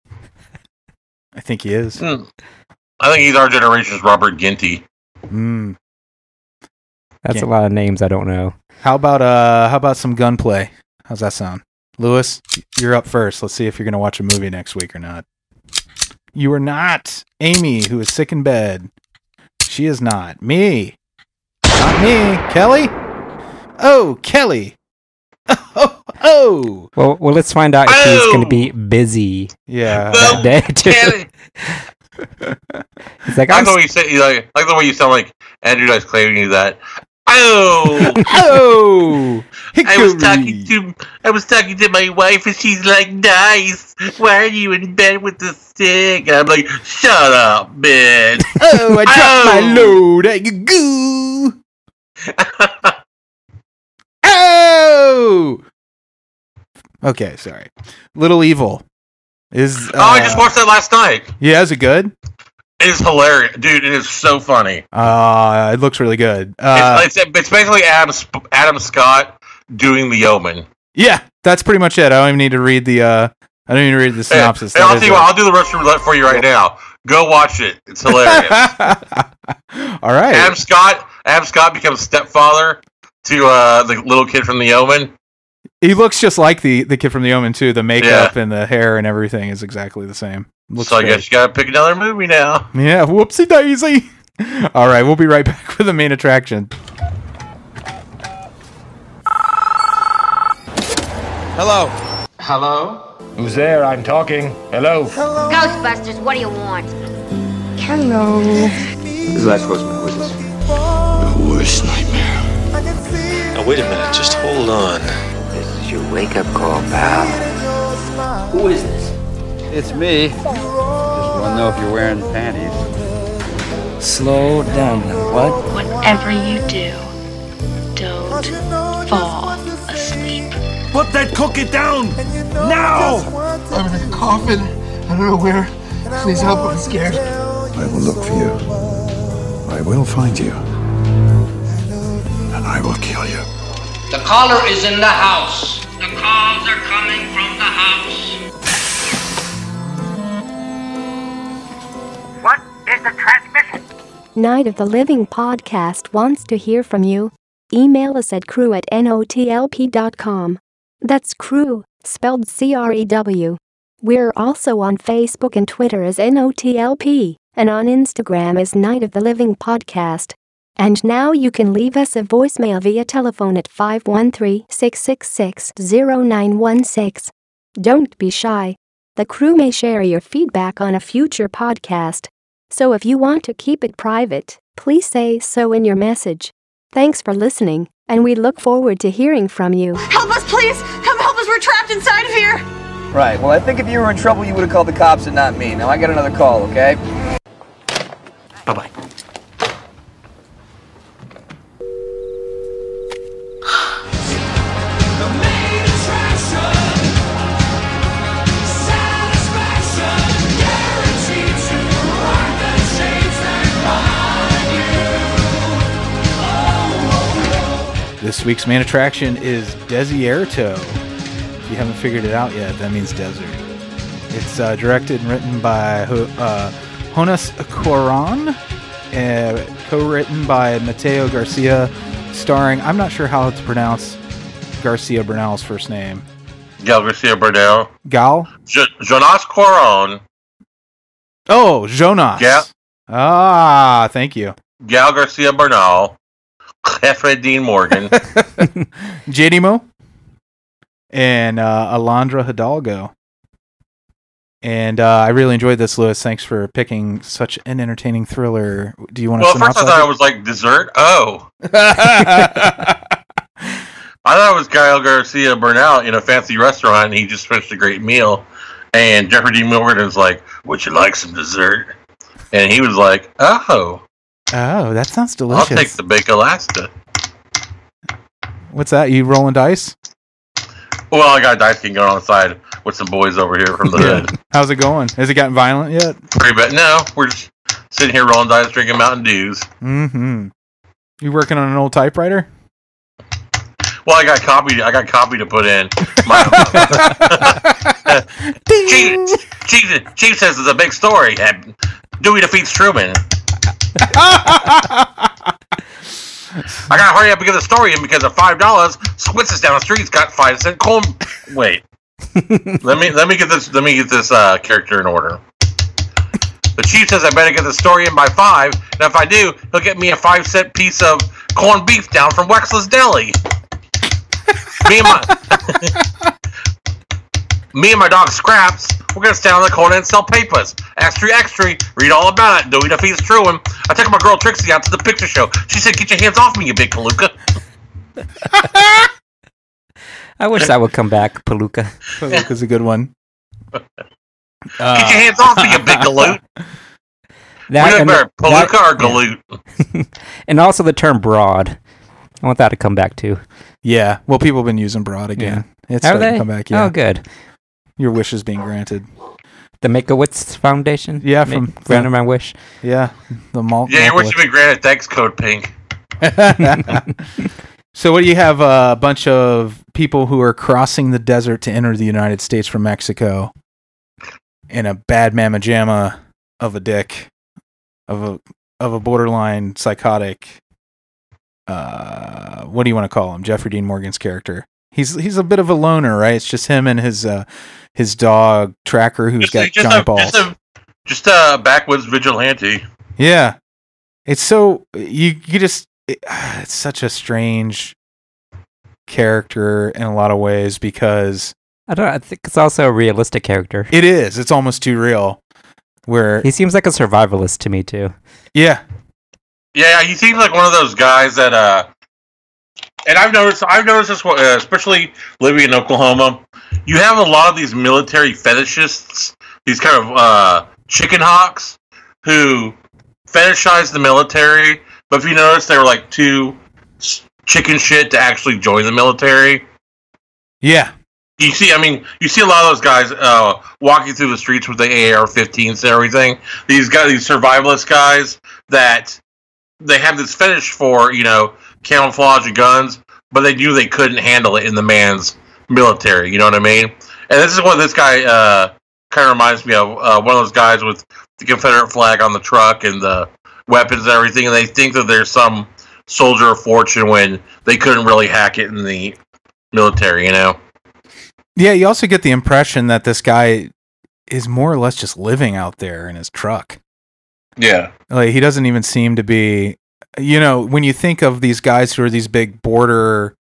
I think he is. Mm. I think he's our generation's Robert Ginty. Mm. That's Can't. a lot of names I don't know. How about uh? How about some gunplay? How's that sound? Louis, you're up first. Let's see if you're going to watch a movie next week or not. You are not. Amy, who is sick in bed. She is not. Me. Not me. Kelley? Oh, Kelley. Oh, oh. Well, well, let's find out if oh. he's going to be busy Yeah. that day, too. He's like, I I'm like the way you say, like, like the way you sound like Andrew Dice claiming you that. Oh, oh. I was talking to, I was talking to my wife, and she's like, "Nice. Why are you in bed with the stick?" And I'm like, "Shut up, bitch." Oh, I dropped oh. my load at your goo. Oh. Okay, sorry. Little Evil is. Uh, oh, I just watched that last night. Yeah, is it good? It is hilarious, dude. It is so funny. Uh, it looks really good. Uh, it's, it's it's basically Adam Adam Scott doing The Omen. Yeah, that's pretty much it. I don't even need to read the. Uh, I don't even need to read the synopsis. Hey, hey, I'll tell you what. I'll do the Russian Roulette for you right now. Go watch it. It's hilarious. All right. Adam Scott. Adam Scott becomes stepfather to uh, the little kid from The Omen. He looks just like the, the kid from The Omen too. The makeup yeah. and the hair and everything is exactly the same. Looks so I great. guess you gotta pick another movie now. Yeah, whoopsie daisy. All right, we'll be right back with the main attraction. Hello. Hello? Who's there? I'm talking. Hello. Hello. Ghostbusters, what do you want? Hello. This is last Ghostman. Who is this? The worst nightmare. Now wait a minute, just hold on. This is your wake-up call, pal. Who is this? It's me. Just want to know if you're wearing panties. Slow down, what? Whatever you do, don't fall asleep. Put that cookie down! Now! I'm in a coffin. I don't know where. Please help, I'm scared. I will look for you. I will find you. And I will kill you. The caller is in the house. The calls are coming from the house. What is the transmission? Night of the Living Podcast wants to hear from you. Email us at crew at N O T L P dot com. That's crew, spelled C R E W. We're also on Facebook and Twitter as N O T L P, and on Instagram as Night of the Living Podcast. And now you can leave us a voicemail via telephone at five one three, six six six, zero nine one six. Don't be shy. The crew may share your feedback on a future podcast. So if you want to keep it private, please say so in your message. Thanks for listening, and we look forward to hearing from you. Help us, please! Come help us, we're trapped inside of here! Right, well, I think if you were in trouble, you would have called the cops and not me. Now I got another call, okay? Bye-bye. This week's main attraction is Desierto. If you haven't figured it out yet, that means desert. It's uh, directed and written by uh, Jonás Cuarón, uh, co-written by Mateo Garcia, starring, I'm not sure how to pronounce Garcia Bernal's first name. Gal Garcia Bernal. Gal? J- Jonás Cuarón. Oh, Jonás. Yeah. Ah, thank you. Gal Garcia Bernal. Jefe Dean Morgan. J D Mo. And uh, Alondra Hidalgo. And uh, I really enjoyed this, Louis. Thanks for picking such an entertaining thriller. Do you want to? Well, at first I thought it was like dessert. Oh, I thought it was Kyle Garcia Bernal in a fancy restaurant, and he just finished a great meal. And Jeffrey Dean Morgan was like, "Would you like some dessert?" And he was like, "Oh, oh, that sounds delicious. I'll take the Bake Alaska." What's that? You rolling dice? Well, I got a dice game going on the side with some boys over here from the Yeah. hood. How's it going? Has it gotten violent yet? Pretty bad. No, we're just sitting here rolling dice, drinking Mountain Dews. Mm-hmm. You working on an old typewriter? Well, I got copy. I got copy to put in. My Chief, Chief, Chief says it's a big story. Dewey defeats Truman. I gotta hurry up and get the story in because of five dollars. Squitzes down the street's got five cent cold. Wait, let me let me get this. Let me get this uh, character in order. The chief says I better get the story in by five, and if I do, he'll get me a five cent piece of corned beef down from Wexler's Deli. me and my me and my dog Scraps, we're gonna stand on the corner and sell papers. Extra, extra. Read all about it. Dewey defeats Truman. I took my girl Trixie out to the picture show. She said, "Get your hands off me, you big palooka." I wish that would come back, palooka. Palooka's a good one. Get your hands off me, you big galoot. That, and better, palooka that, or galoot? Yeah. And also the term broad. I want that to come back too. Yeah. Well, people have been using broad again. Yeah. It's Are starting they? to come back. Yeah. Oh, good. Your wish is being granted. The Make-A-Wits Foundation? Yeah, from Make, granted my wish. Yeah, the malt. Yeah, your wish has been granted. Thanks, Code Pink. So, what do you have? A bunch of people who are crossing the desert to enter the United States from Mexico, and a bad mamma jamma of a dick, of a of a borderline psychotic. Uh, what do you want to call him? Jeffrey Dean Morgan's character. He's he's a bit of a loner, right? It's just him and his uh, his dog Tracker, who's Just, got just giant a, balls. Just a, just a backwoods vigilante. Yeah, it's so you you just it, it's such a strange character in a lot of ways because I don't. I think it's also a realistic character. It is. It's almost too real. Where he seems like a survivalist to me too. Yeah. Yeah, he seems like one of those guys that uh. And I've noticed, I've noticed this, uh, especially living in Oklahoma, you have a lot of these military fetishists, these kind of uh, chicken hawks, who fetishize the military. But if you notice, they were like too chicken shit to actually join the military. Yeah. You see, I mean, you see a lot of those guys uh, walking through the streets with the A R fifteens and everything. These guys, these survivalist guys, that they have this fetish for, you know, camouflage and guns, but they knew they couldn't handle it in the man's military. You know what I mean? And this is what this guy uh, kind of reminds me of. Uh, one of those guys with the Confederate flag on the truck and the weapons and everything, and they think that there's some soldier of fortune when they couldn't really hack it in the military, you know? Yeah, you also get the impression that this guy is more or less just living out there in his truck. Yeah. Like, he doesn't even seem to be... You know, when you think of these guys who are these big border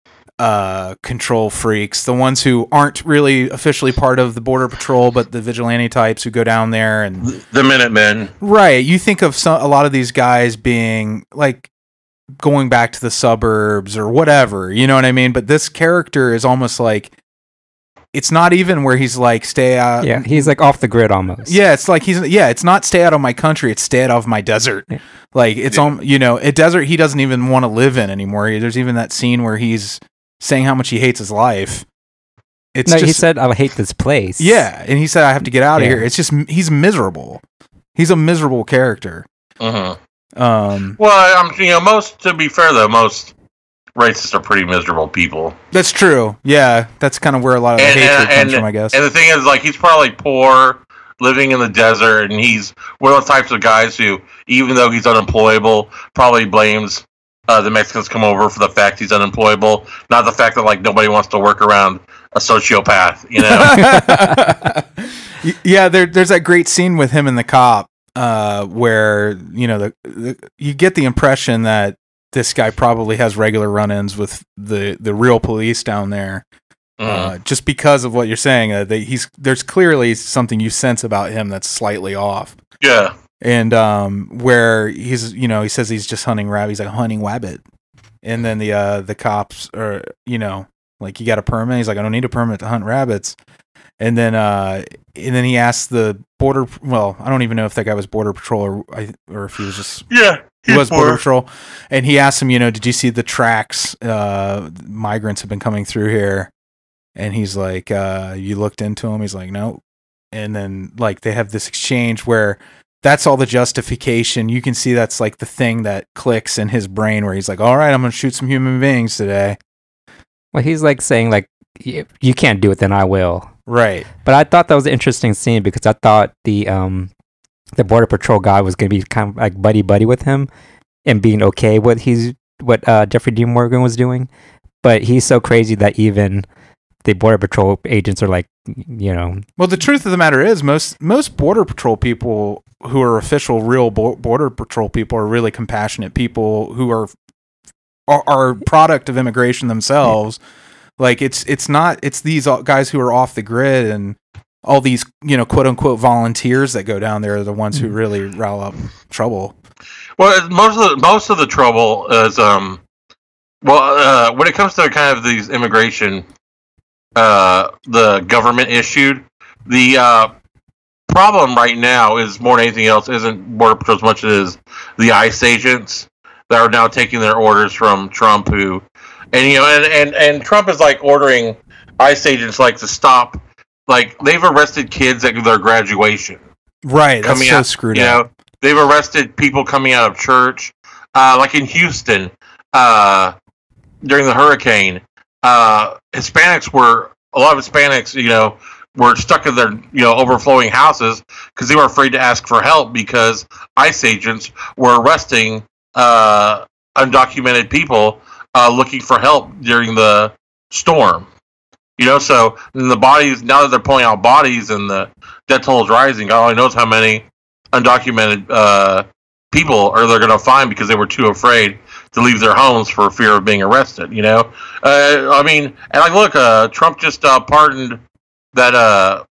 uh, control freaks, the ones who aren't really officially part of the Border Patrol, but the vigilante types who go down there and... The Minutemen. Right. You think of some, a lot of these guys being, like, going back to the suburbs or whatever, you know what I mean? But this character is almost like... It's not even where he's like, stay out. Yeah, he's like off the grid almost. Yeah, it's like he's, yeah, it's not stay out of my country, it's stay out of my desert. Yeah. Like, it's, yeah. on, you know, a desert he doesn't even want to live in anymore. There's even that scene where he's saying how much he hates his life. It's no, just, he said, I hate this place. Yeah, and he said, I have to get out of yeah. here. It's just, he's miserable. He's a miserable character. Uh-huh. Um, well, I'm, you know, most, to be fair though, most racists are pretty miserable people. That's true. Yeah, that's kind of where a lot of the and, hatred and, comes and, from, I guess. And the thing is, like, he's probably poor, living in the desert, and he's one of the types of guys who, even though he's unemployable, probably blames uh, the Mexicans come over for the fact he's unemployable, not the fact that, like, nobody wants to work around a sociopath, you know? Yeah, there, there's that great scene with him and the cop uh, where, you know, the, the you get the impression that this guy probably has regular run-ins with the, the real police down there. Mm. Uh, just because of what you're saying, uh, that he's there's clearly something you sense about him that's slightly off. Yeah. And um, where he's, you know, he says he's just hunting rabbit. He's like hunting rabbit. And then the uh, the cops are, you know, like, you got a permit? He's like, I don't need a permit to hunt rabbits. And then uh, and then he asked the border. Well, I don't even know if that guy was border patrol or or if he was just yeah. He was border patrol, and he asked him, you know, did you see the tracks? Uh, migrants have been coming through here, and he's like, uh, you looked into them? He's like, no. And then, like, they have this exchange where that's all the justification. You can see that's like the thing that clicks in his brain, where he's like, all right, I'm gonna shoot some human beings today. Well, he's like saying, like, you can't do it, then I will. Right. But I thought that was an interesting scene because I thought the um. the border patrol guy was going to be kind of like buddy buddy with him and being okay with he's what uh, Jeffrey Dean Morgan was doing, but he's so crazy that even the border patrol agents are like, you know. Well, the truth of the matter is, most most border patrol people who are official, real bo- border patrol people are really compassionate people who are are, are product of immigration themselves. Yeah. Like it's it's not it's these guys who are off the grid and. All these, you know, quote unquote volunteers that go down there are the ones who really rile up trouble. Well, most of the most of the trouble is, um, well, uh, when it comes to kind of these immigration, uh, the government issued, the uh, problem right now is more than anything else isn't Border Patrol as much as it is the ICE agents that are now taking their orders from Trump, who, and you know, and and, and Trump is like ordering ICE agents like to stop. Like, they've arrested kids at their graduation. Right, that's so out, screwed you up. Know, they've arrested people coming out of church. Uh, like in Houston, uh, during the hurricane, uh, Hispanics were, a lot of Hispanics, you know, were stuck in their, you know, overflowing houses because they were afraid to ask for help because ICE agents were arresting uh, undocumented people uh, looking for help during the storm. You know, so the bodies, now that they're pulling out bodies and the death toll is rising, God only knows how many undocumented uh, people are they're going to find because they were too afraid to leave their homes for fear of being arrested, you know? Uh, I mean, and like, look, uh, Trump just uh, pardoned that uh,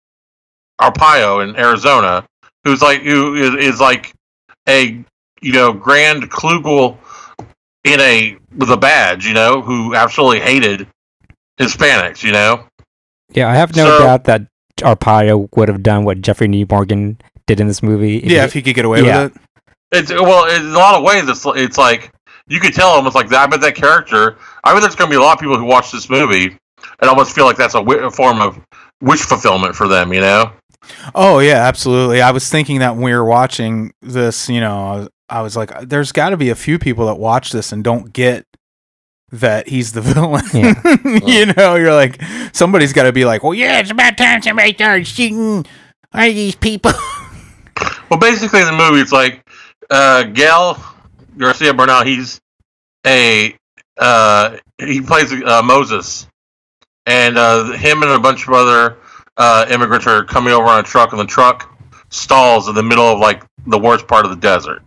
Arpaio in Arizona, who's like, who is, is like a, you know, Grand Klugel in a, with a badge, you know, who absolutely hated Hispanics, you know? Yeah, I have no so, doubt that Arpaio would have done what Jeffrey Dean Morgan did in this movie. Yeah, if he could get away yeah. with it. It's well, in a lot of ways, it's it's like you could tell almost like that. I bet that character. I bet there's going to be a lot of people who watch this movie and almost feel like that's a, w- a form of wish fulfillment for them, you know? Oh yeah, absolutely. I was thinking that when we were watching this, you know, I was, I was like, there's got to be a few people that watch this and don't get that he's the villain. Yeah. You know, you're like, somebody's got to be like, well, yeah, it's about time somebody started shooting all these people. Well, basically in the movie, it's like uh, Gael Garcia Bernal, he's a, uh, he plays uh, Moses. And uh, him and a bunch of other uh, immigrants are coming over on a truck, and the truck stalls in the middle of, like, the worst part of the desert.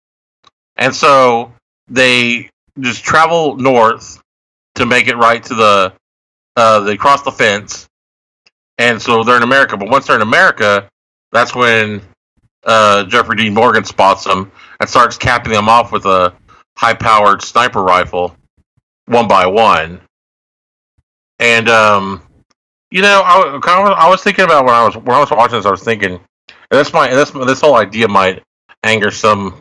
And so they just travel north to make it right to the, uh, they cross the fence, and so they're in America. But once they're in America, that's when uh, Jeffrey Dean Morgan spots them and starts capping them off with a high-powered sniper rifle, one by one. And, um, you know, I, I was thinking about when I was when I was watching this, I was thinking, and this might, this, this whole idea might anger some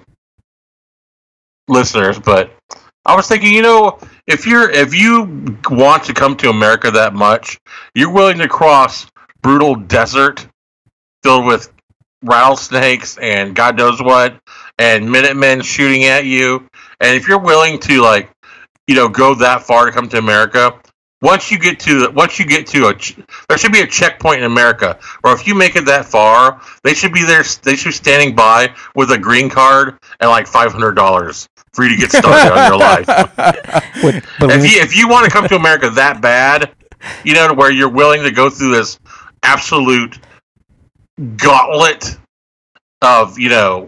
listeners, but I was thinking, you know, if you're if you want to come to America that much, you're willing to cross brutal desert filled with rattlesnakes and God knows what, and Minutemen shooting at you, and if you're willing to, like, you know, go that far to come to America, once you get to once you get to a, there should be a checkpoint in America where if you make it that far, they should be there. They should be standing by with a green card and like five hundred dollars for you to get started on your life. if you if you want to come to America that bad, you know, to where you're willing to go through this absolute gauntlet of, you know,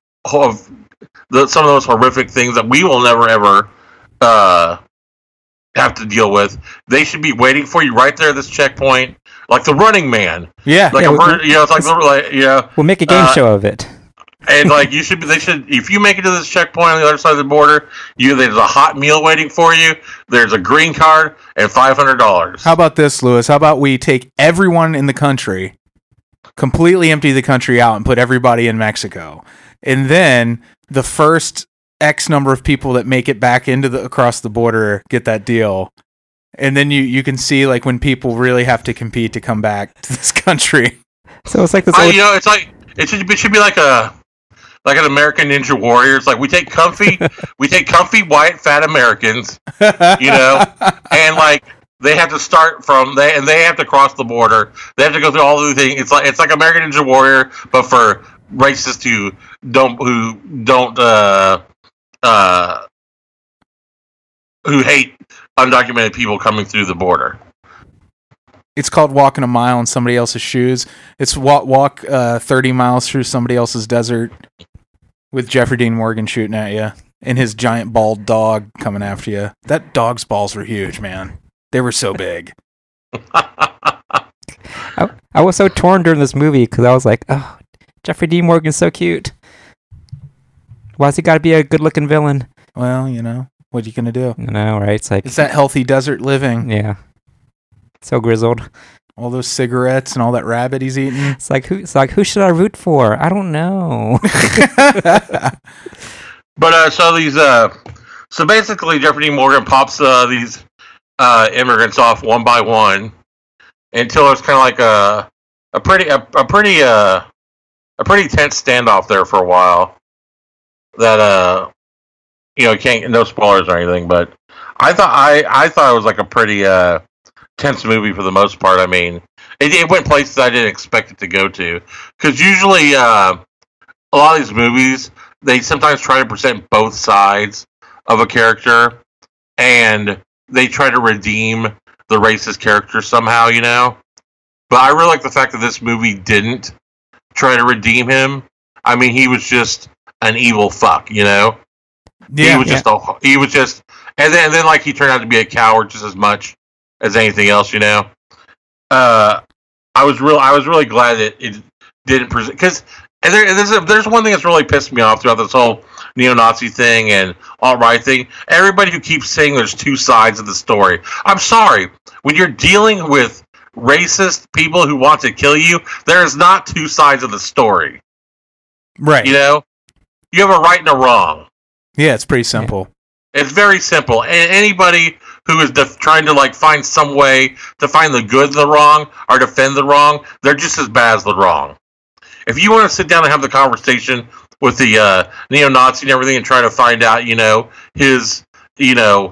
of the, some of those horrific things that we will never ever uh, have to deal with. They should be waiting for you right there at this checkpoint, like the Running Man. Yeah, like yeah, a, we'll, you know, it's like, like you know, we'll make a game uh, show of it. And like you should, they should. If you make it to this checkpoint on the other side of the border, you there's a hot meal waiting for you. There's a green card and five hundred dollars. How about this, Louis? How about we take everyone in the country, completely empty the country out, and put everybody in Mexico, and then the first X number of people that make it back into the across the border get that deal, and then you you can see like when people really have to compete to come back to this country. So it's like this. I, old- you know, it's like it should it should be like a. Like an American Ninja Warrior. It's like we take comfy, we take comfy white fat Americans, you know, and like they have to start from they and they have to cross the border. They have to go through all the things. It's like it's like American Ninja Warrior, but for racists who don't who don't uh uh who hate undocumented people coming through the border. It's called walking a mile in somebody else's shoes. It's walk walk uh, thirty miles through somebody else's desert. With Jeffrey Dean Morgan shooting at you and his giant bald dog coming after you. That dog's balls were huge, man. They were so big. I, I was so torn during this movie because I was like, oh, Jeffrey Dean Morgan's so cute. Why's he got to be a good-looking villain? Well, you know, what are you going to do? You know, right? It's like it's that healthy desert living. Yeah. So grizzled. All those cigarettes and all that rabbit he's eating. It's like who? It's like who should I root for? I don't know. But uh, so these, uh, so basically, Jeffrey Dean Morgan pops uh, these uh, immigrants off one by one until it's kind of like a a pretty a, a pretty uh, a pretty tense standoff there for a while. That uh, you know, can't no spoilers or anything, but I thought I I thought it was like a pretty uh. tense movie for the most part. I mean, it, it went places I didn't expect it to go to. Because usually, uh, a lot of these movies, they sometimes try to present both sides of a character, and they try to redeem the racist character somehow, you know? But I really like the fact that this movie didn't try to redeem him. I mean, he was just an evil fuck, you know? Yeah, he was yeah. just a, he was just, and then, and then like he turned out to be a coward just as much as anything else, you know. Uh, I was real. I was really glad that it didn't present because there, there's a, there's one thing that's really pissed me off throughout this whole neo-Nazi thing and alt-right thing. Everybody who keeps saying there's two sides of the story. I'm sorry. When you're dealing with racist people who want to kill you, there is not two sides of the story. Right. You know, you have a right and a wrong. Yeah, it's pretty simple. It's very simple. And anybody who is def- trying to like find some way to find the good in the wrong or defend the wrong, they're just as bad as the wrong. If you want to sit down and have the conversation with the uh, neo-Nazi and everything and try to find out, you know, his, you know,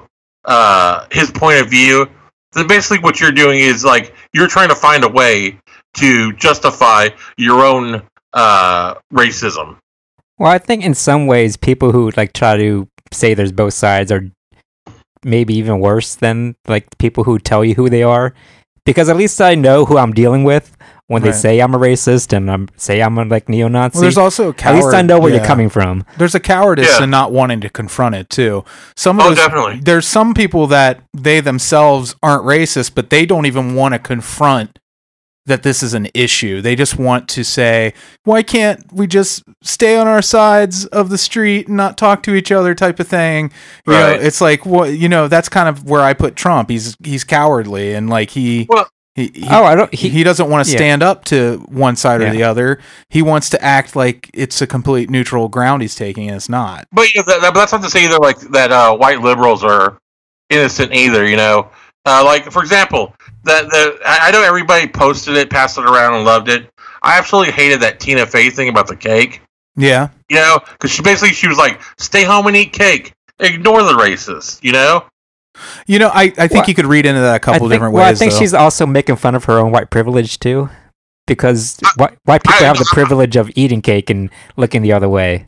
uh, his point of view, then basically what you're doing is like you're trying to find a way to justify your own uh, racism. Well, I think in some ways people who like try to say there's both sides are maybe even worse than like people who tell you who they are, because at least I know who I'm dealing with when right. they say I'm a racist and I'm say I'm a like neo-Nazi. Well, there's also a coward, at least I know where yeah. you're coming from. There's a cowardice yeah. in not wanting to confront it too. Some of oh, those, definitely. There's some people that they themselves aren't racist, but they don't even want to confront that this is an issue. They just want to say, why can't we just stay on our sides of the street and not talk to each other type of thing? You right. know, it's like, what, you know, that's kind of where I put Trump. He's, he's cowardly and like he, well, he, he, oh, I don't, he, he doesn't want to yeah. stand up to one side yeah. or the other. He wants to act like it's a complete neutral ground he's taking, and it's not. But you know, that, that, that's not to say either like that uh, white liberals are innocent either, you know? Uh, like, for example, the, the I know everybody posted it, passed it around, and loved it. I absolutely hated that Tina Fey thing about the cake. Yeah. You know, because she basically, she was like, stay home and eat cake. Ignore the racists, you know? You know, I, I think well, you could read into that a couple think, different well, ways, I think though. she's also making fun of her own white privilege, too. Because I, white, white people I, have the privilege of eating cake and looking the other way.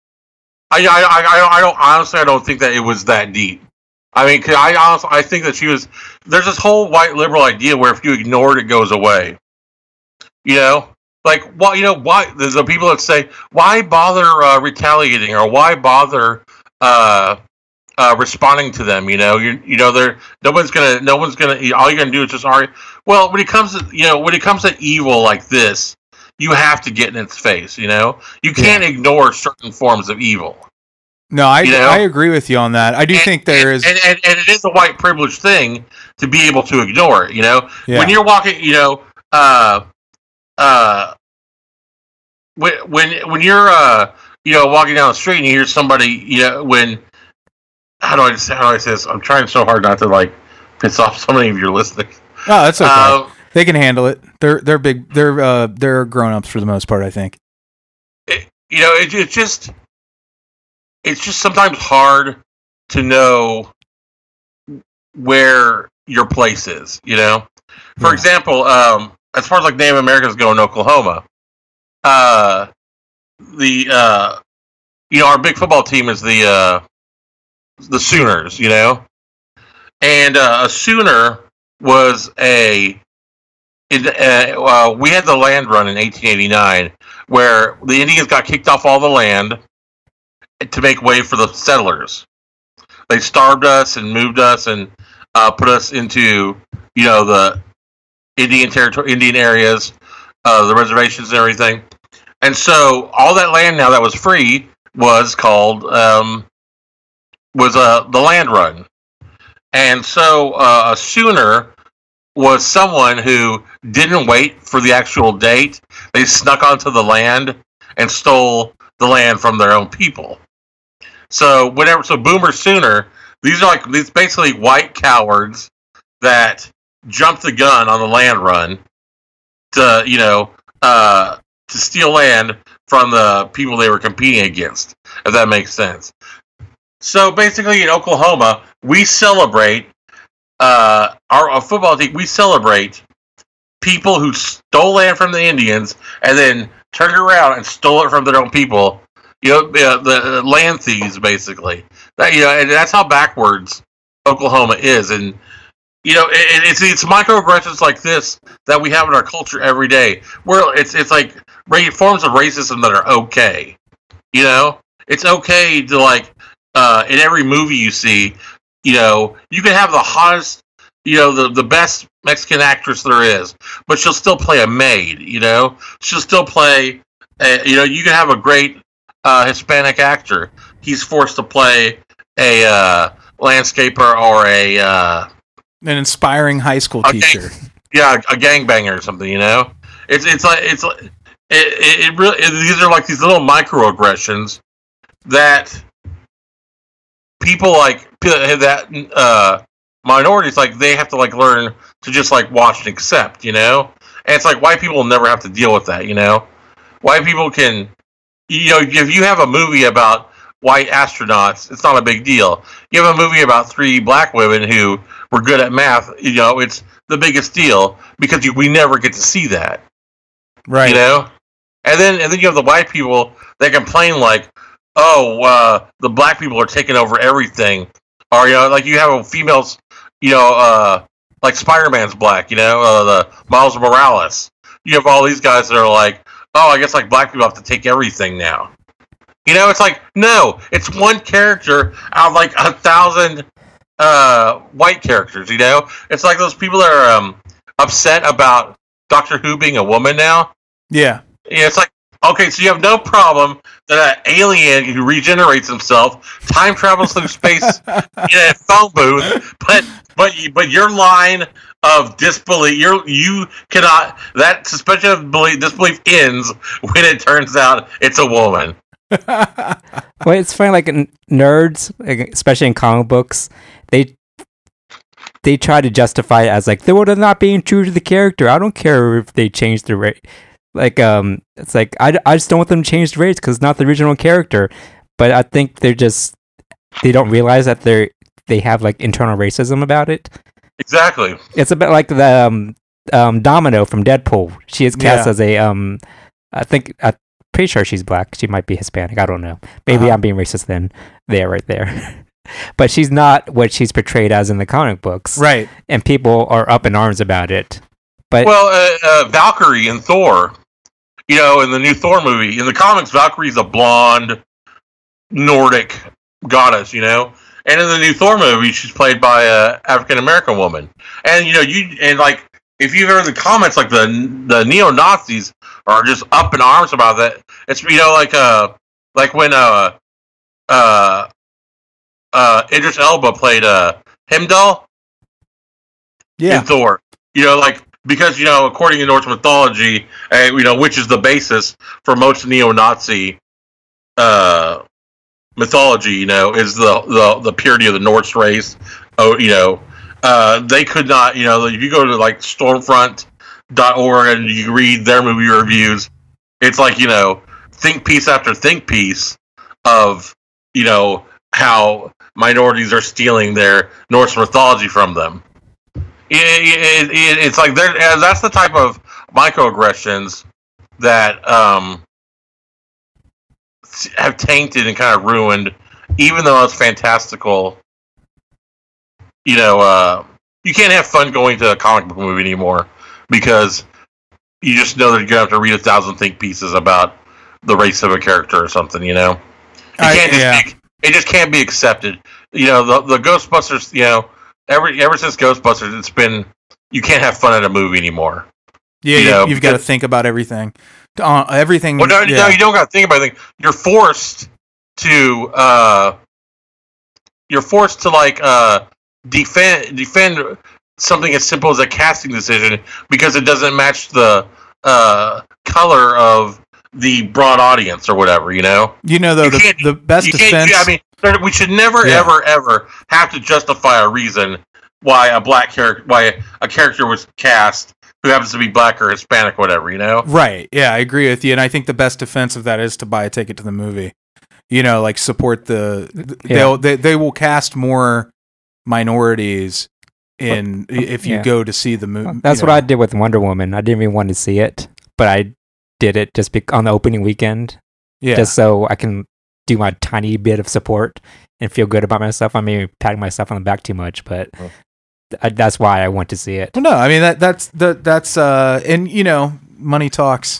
I, I, I, I don't, honestly, I don't think that it was that deep. I mean, cause I honestly, I think that she was. There's this whole white liberal idea where if you ignore it, it goes away. You know, like why? You know, why? There's the people that say, why bother uh, retaliating or why bother uh, uh, responding to them. You know, you you know, they're no one's gonna, no one's gonna. All you're gonna do is just argue. Well, when it comes to you know, when it comes to evil like this, you have to get in its face. You know, you can't yeah. ignore certain forms of evil. No, I you know? I agree with you on that. I do and, think there and, is, and, and, and it is a white privilege thing to be able to ignore it. You know, yeah. when you're walking, you know, uh, uh, when when when you're uh, you know, walking down the street and you hear somebody, you know, when how do I say, how do I say this? I'm trying so hard not to like piss off so many of your listeners. Oh, that's okay. Um, they can handle it. They're they're big. They're uh, they're grown ups for the most part, I think. It, you know, it, it's just. It's just sometimes hard to know where your place is, you know? For yeah. example, um, as far as like Native Americans go in Oklahoma, uh, the, uh, you know, our big football team is the, uh, the Sooners, you know? And uh, a Sooner was a, it, uh, uh, we had the land run in eighteen eighty-nine where the Indians got kicked off all the land to make way for the settlers. They starved us and moved us and uh, put us into, you know, the Indian territory, Indian areas, uh, the reservations and everything. And so all that land now that was free was called, um, was uh, the land run. And so uh, a Sooner was someone who didn't wait for the actual date. They snuck onto the land and stole the land from their own people. So whenever, so Boomer Sooner, these are like these basically white cowards that jumped the gun on the land run to, you know, uh, to steal land from the people they were competing against, if that makes sense. So basically in Oklahoma, we celebrate, uh, our, our football team, we celebrate people who stole land from the Indians and then turned it around and stole it from their own people. You know, uh, the land thieves, basically. That, you know, and that's how backwards Oklahoma is. And, you know, it, it's it's microaggressions like this that we have in our culture every day. Where it's it's like forms of racism that are okay. You know, it's okay to like uh, in every movie you see. You know, you can have the hottest, you know, the the best Mexican actress there is, but she'll still play a maid. You know, she'll still play. A, you know, you can have a great Uh, Hispanic actor. He's forced to play a uh, landscaper or a uh, an inspiring high school teacher. Gang, yeah, a gangbanger or something. You know, it's it's like it's like it, it, it really. It, these are like these little microaggressions that people like that uh, minorities like they have to like learn to just like watch and accept. You know, and it's like white people will never have to deal with that. You know, white people can. You know, if you have a movie about white astronauts, it's not a big deal. You have a movie about three black women who were good at math, you know, it's the biggest deal because you, we never get to see that. Right. You know? And then and then you have the white people that complain like, oh, uh, the black people are taking over everything. Or, you know, like you have females, you know, uh, like Spider-Man's black, you know, uh, the Miles Morales. You have all these guys that are like, oh, I guess like black people have to take everything now. You know, it's like, no, it's one character out of like a thousand uh, white characters, you know? It's like those people that are um, upset about Doctor Who being a woman now. Yeah. Yeah, it's like, okay, so you have no problem that an alien who regenerates himself time travels through space in a phone booth, but but you, but your line of disbelief, you're, you cannot, that suspension of belief, disbelief ends when it turns out it's a woman. Well, it's funny, like nerds, especially in comic books, they they try to justify it as like, they were not being true to the character. I don't care if they changed the race. Like, um, it's like, I, I just don't want them to change the race because it's not the original character. But I think they're just, they don't realize that they're, they have like internal racism about it. Exactly. It's a bit like the um, um, Domino from Deadpool. She is cast Yeah. as a, um, I think, I'm pretty sure she's black. She might be Hispanic. I don't know. Maybe Uh-huh. I'm being racist then, there, right there. But she's not what she's portrayed as in the comic books. Right. And people are up in arms about it. But Well, uh, uh, Valkyrie in Thor, you know, in the new Thor movie, in the comics, Valkyrie's a blonde Nordic goddess, you know? And in the new Thor movie, she's played by a African American woman. And you know, you and like if you've heard the comments, like the the neo Nazis are just up in arms about that. It's you know like uh like when uh uh uh Idris Elba played uh Heimdall. Yeah. In Thor, you know, like because you know, according to Norse mythology, uh, you know, which is the basis for most neo-Nazi uh, mythology, you know, is the, the the purity of the Norse race. Oh, you know, uh, they could not, you know, if you go to like Stormfront dot org and you read their movie reviews, it's like you know, think piece after think piece of you know how minorities are stealing their Norse mythology from them. It, it, it, it's like there. That's the type of microaggressions that um, have tainted and kind of ruined. Even though it's fantastical, you know, uh, you can't have fun going to a comic book movie anymore because you just know that you're gonna have to read a thousand think pieces about the race of a character or something. You know, you I, can't just yeah. be, it just can't be accepted. You know, the the Ghostbusters. You know. Ever ever since Ghostbusters, it's been you can't have fun at a movie anymore. Yeah, you you, know, you've got to think about everything. Uh, everything. Well, no, yeah. no, you don't got to think about anything. You're forced to. Uh, you're forced to like uh, defend defend something as simple as a casting decision because it doesn't match the uh, color of the broad audience or whatever. You know. You know, though, you the, the best defense. I mean. We should never, yeah. ever, ever have to justify a reason why a black character, why a character was cast who happens to be black or Hispanic, or whatever. You know, right? Yeah, I agree with you, and I think the best defense of that is to buy a ticket to the movie. You know, like support the. Yeah. They'll they they will cast more minorities in but, if you yeah. go to see the movie. Well, that's what know. I did with Wonder Woman. I didn't even want to see it, but I did it just be- on the opening weekend. Yeah, just so I can. Do my tiny bit of support and feel good about myself. I may be patting myself on the back too much, but oh. th- that's why I went to see it. Well, no, I mean that that's that that's uh, and you know, money talks.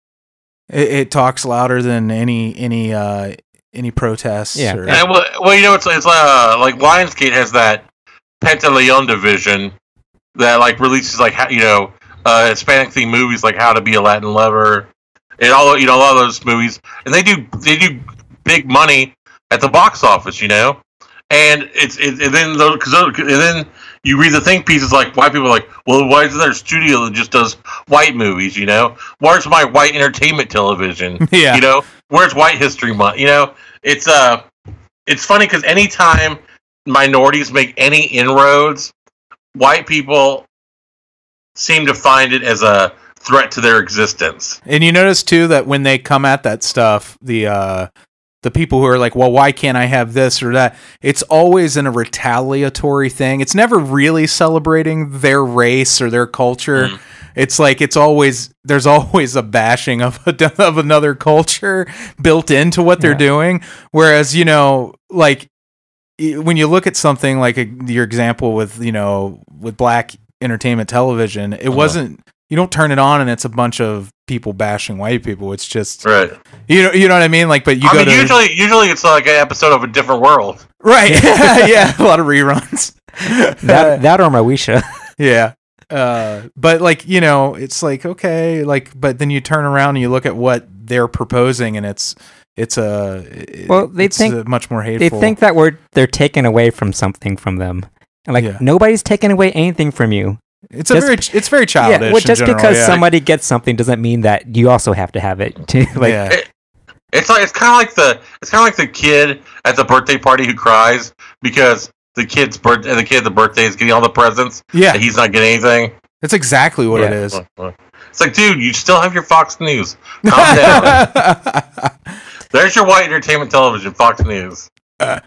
It, it talks louder than any any uh, any protests. Yeah. Or, yeah well, well, you know, it's it's uh, like Lionsgate has that Pantaleon division that like releases like you know uh, Hispanic themed movies like How to Be a Latin Lover and all you know a lot of those movies, and they do they do. big money at the box office, you know, and it's it, and then because and then you read the think pieces like white people are like, well, why is there a studio that just does white movies? You know, where's my white entertainment television? Yeah, you know, where's White History Month? You know, it's uh, it's funny because anytime minorities make any inroads, white people seem to find it as a threat to their existence. And you notice too that when they come at that stuff, the uh. The people who are like, well, why can't I have this or that? It's always in a retaliatory thing. It's never really celebrating their race or their culture. Mm. It's like it's always there's always a bashing of a, of another culture built into what they're yeah. doing. Whereas, you know, like when you look at something like a, your example with, you know, with black entertainment television, it uh-huh. wasn't. You don't turn it on and it's a bunch of people bashing white people. It's just right. You know, you know what I mean. Like, but you I go mean, to usually, usually it's like an episode of A Different World, right? Yeah, a lot of reruns. that that or Moesha. Yeah, uh, but like you know, it's like okay, like but then you turn around and you look at what they're proposing, and it's it's a it, well, they it's think a much more hateful. They think that we're they're taking away from something from them, and like yeah. nobody's taking away anything from you. It's just, a very it's very childish. Yeah, well, just general, because yeah. somebody gets something doesn't mean that you also have to have it too. Like, yeah. it, it's like it's kind of like the it's kind of like the kid at the birthday party who cries because the kid's birthday the kid at the birthday is getting all the presents. Yeah, and he's not getting anything. That's exactly what yeah. it is. It's like, dude, you still have your Fox News. Calm down. There's your white entertainment television, Fox News. Uh,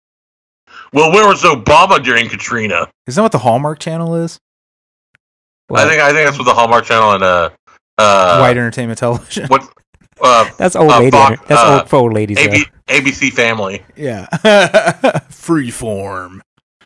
well, where was Obama during Katrina? Is that what the Hallmark Channel is? Well, I think I think that's what the Hallmark Channel and uh, uh white entertainment television. What? Uh, that's old uh, lady. Fox, that's uh, old for old ladies. A B, A B C Family. Yeah. Freeform.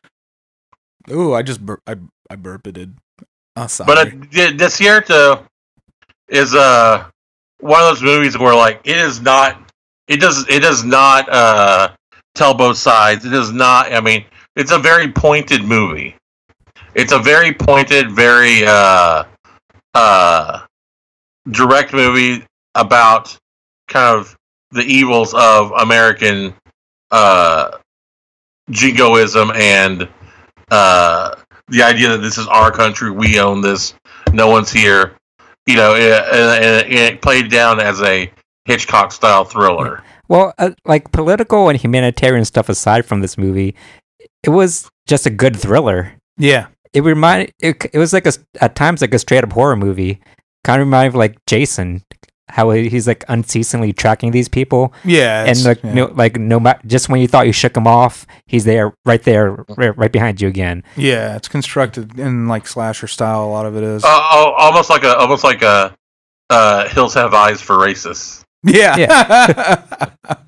Ooh, I just bur- I I burped. Oh, sorry. But uh, Desierto is uh one of those movies where like it is not it does it does not uh tell both sides. It does not. I mean, it's a very pointed movie. It's a very pointed, very uh, uh, direct movie about kind of the evils of American uh, jingoism and uh, the idea that this is our country, we own this, no one's here. You know, it, it, it played down as a Hitchcock-style thriller. Well, uh, like political and humanitarian stuff aside from this movie, it was just a good thriller. Yeah, it reminded it. It was like a at times like a straight up horror movie. Kind of reminded of like Jason, how he's like unceasingly tracking these people. Yeah, and like yeah. no, like no matter just when you thought you shook him off, he's there, right there, right, right behind you again. Yeah, it's constructed in like slasher style. A lot of it is. Uh, oh, almost like a, almost like a uh, Hills Have Eyes for racists. Yeah. yeah.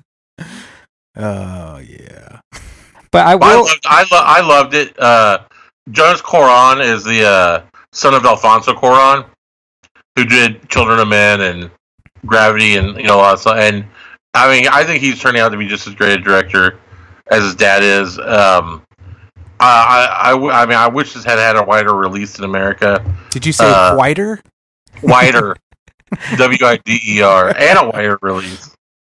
Oh yeah. But I will. I loved, I, lo- I loved it. Uh, Jonás Cuarón is the uh, son of Alfonso Cuarón, who did Children of Men and Gravity and you know a lot of stuff. And I mean, I think he's turning out to be just as great a director as his dad is. Um, I, I, I mean, I wish this had had a wider release in America. Did you say uh, wider? Wider. W I D E R and a wider release.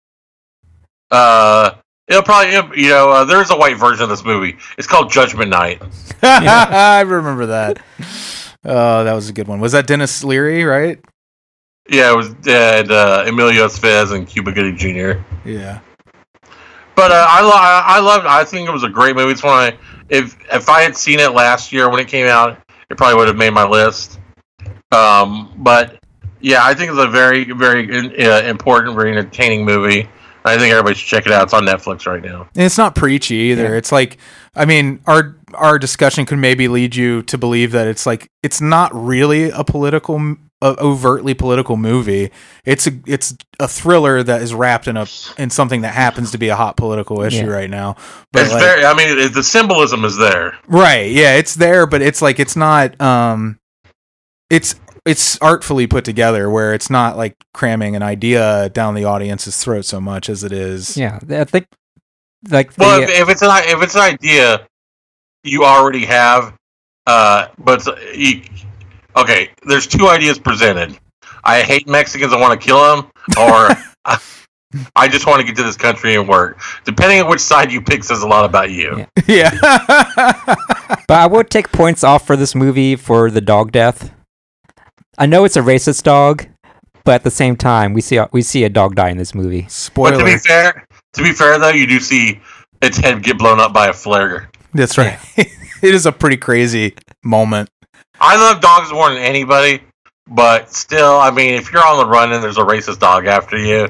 Uh, it'll probably, you know, uh, there's a white version of this movie. It's called Judgment Night. I remember that. Oh, that was a good one. Was that Dennis Leary, right? Yeah, it was uh, uh, Emilio Estevez and Cuba Gooding Junior Yeah. But uh, I, lo- I loved it. I think it was a great movie. It's one I, if if I had seen it last year when it came out, it probably would have made my list. Um, but yeah, I think it's a very, very uh, important, very entertaining movie. I think everybody should check it out. It's on Netflix right now. And it's not preachy either. Yeah. It's like, I mean, our our discussion could maybe lead you to believe that it's like it's not really a political, a overtly political movie. It's a it's a thriller that is wrapped in a in something that happens to be a hot political issue yeah. right now. But it's like, very. I mean, it, the symbolism is there. Right. Yeah, it's there, but it's like it's not. Um, it's. It's artfully put together where it's not like cramming an idea down the audience's throat so much as it is. Yeah, I think like the, well, if, if it's an if it's an idea you already have, uh, but you, okay, there's two ideas presented. I hate Mexicans, I want to kill them, or I, I just want to get to this country and work. Depending on which side you pick says a lot about you. Yeah. yeah. But I would take points off for this movie for the dog death. I know it's a racist dog, but at the same time, we see a, we see a dog die in this movie. Spoiler. But to be fair, to be fair though, you do see its head get blown up by a flare. That's right. It is a pretty crazy moment. I love dogs more than anybody, but still, I mean, if you're on the run and there's a racist dog after you.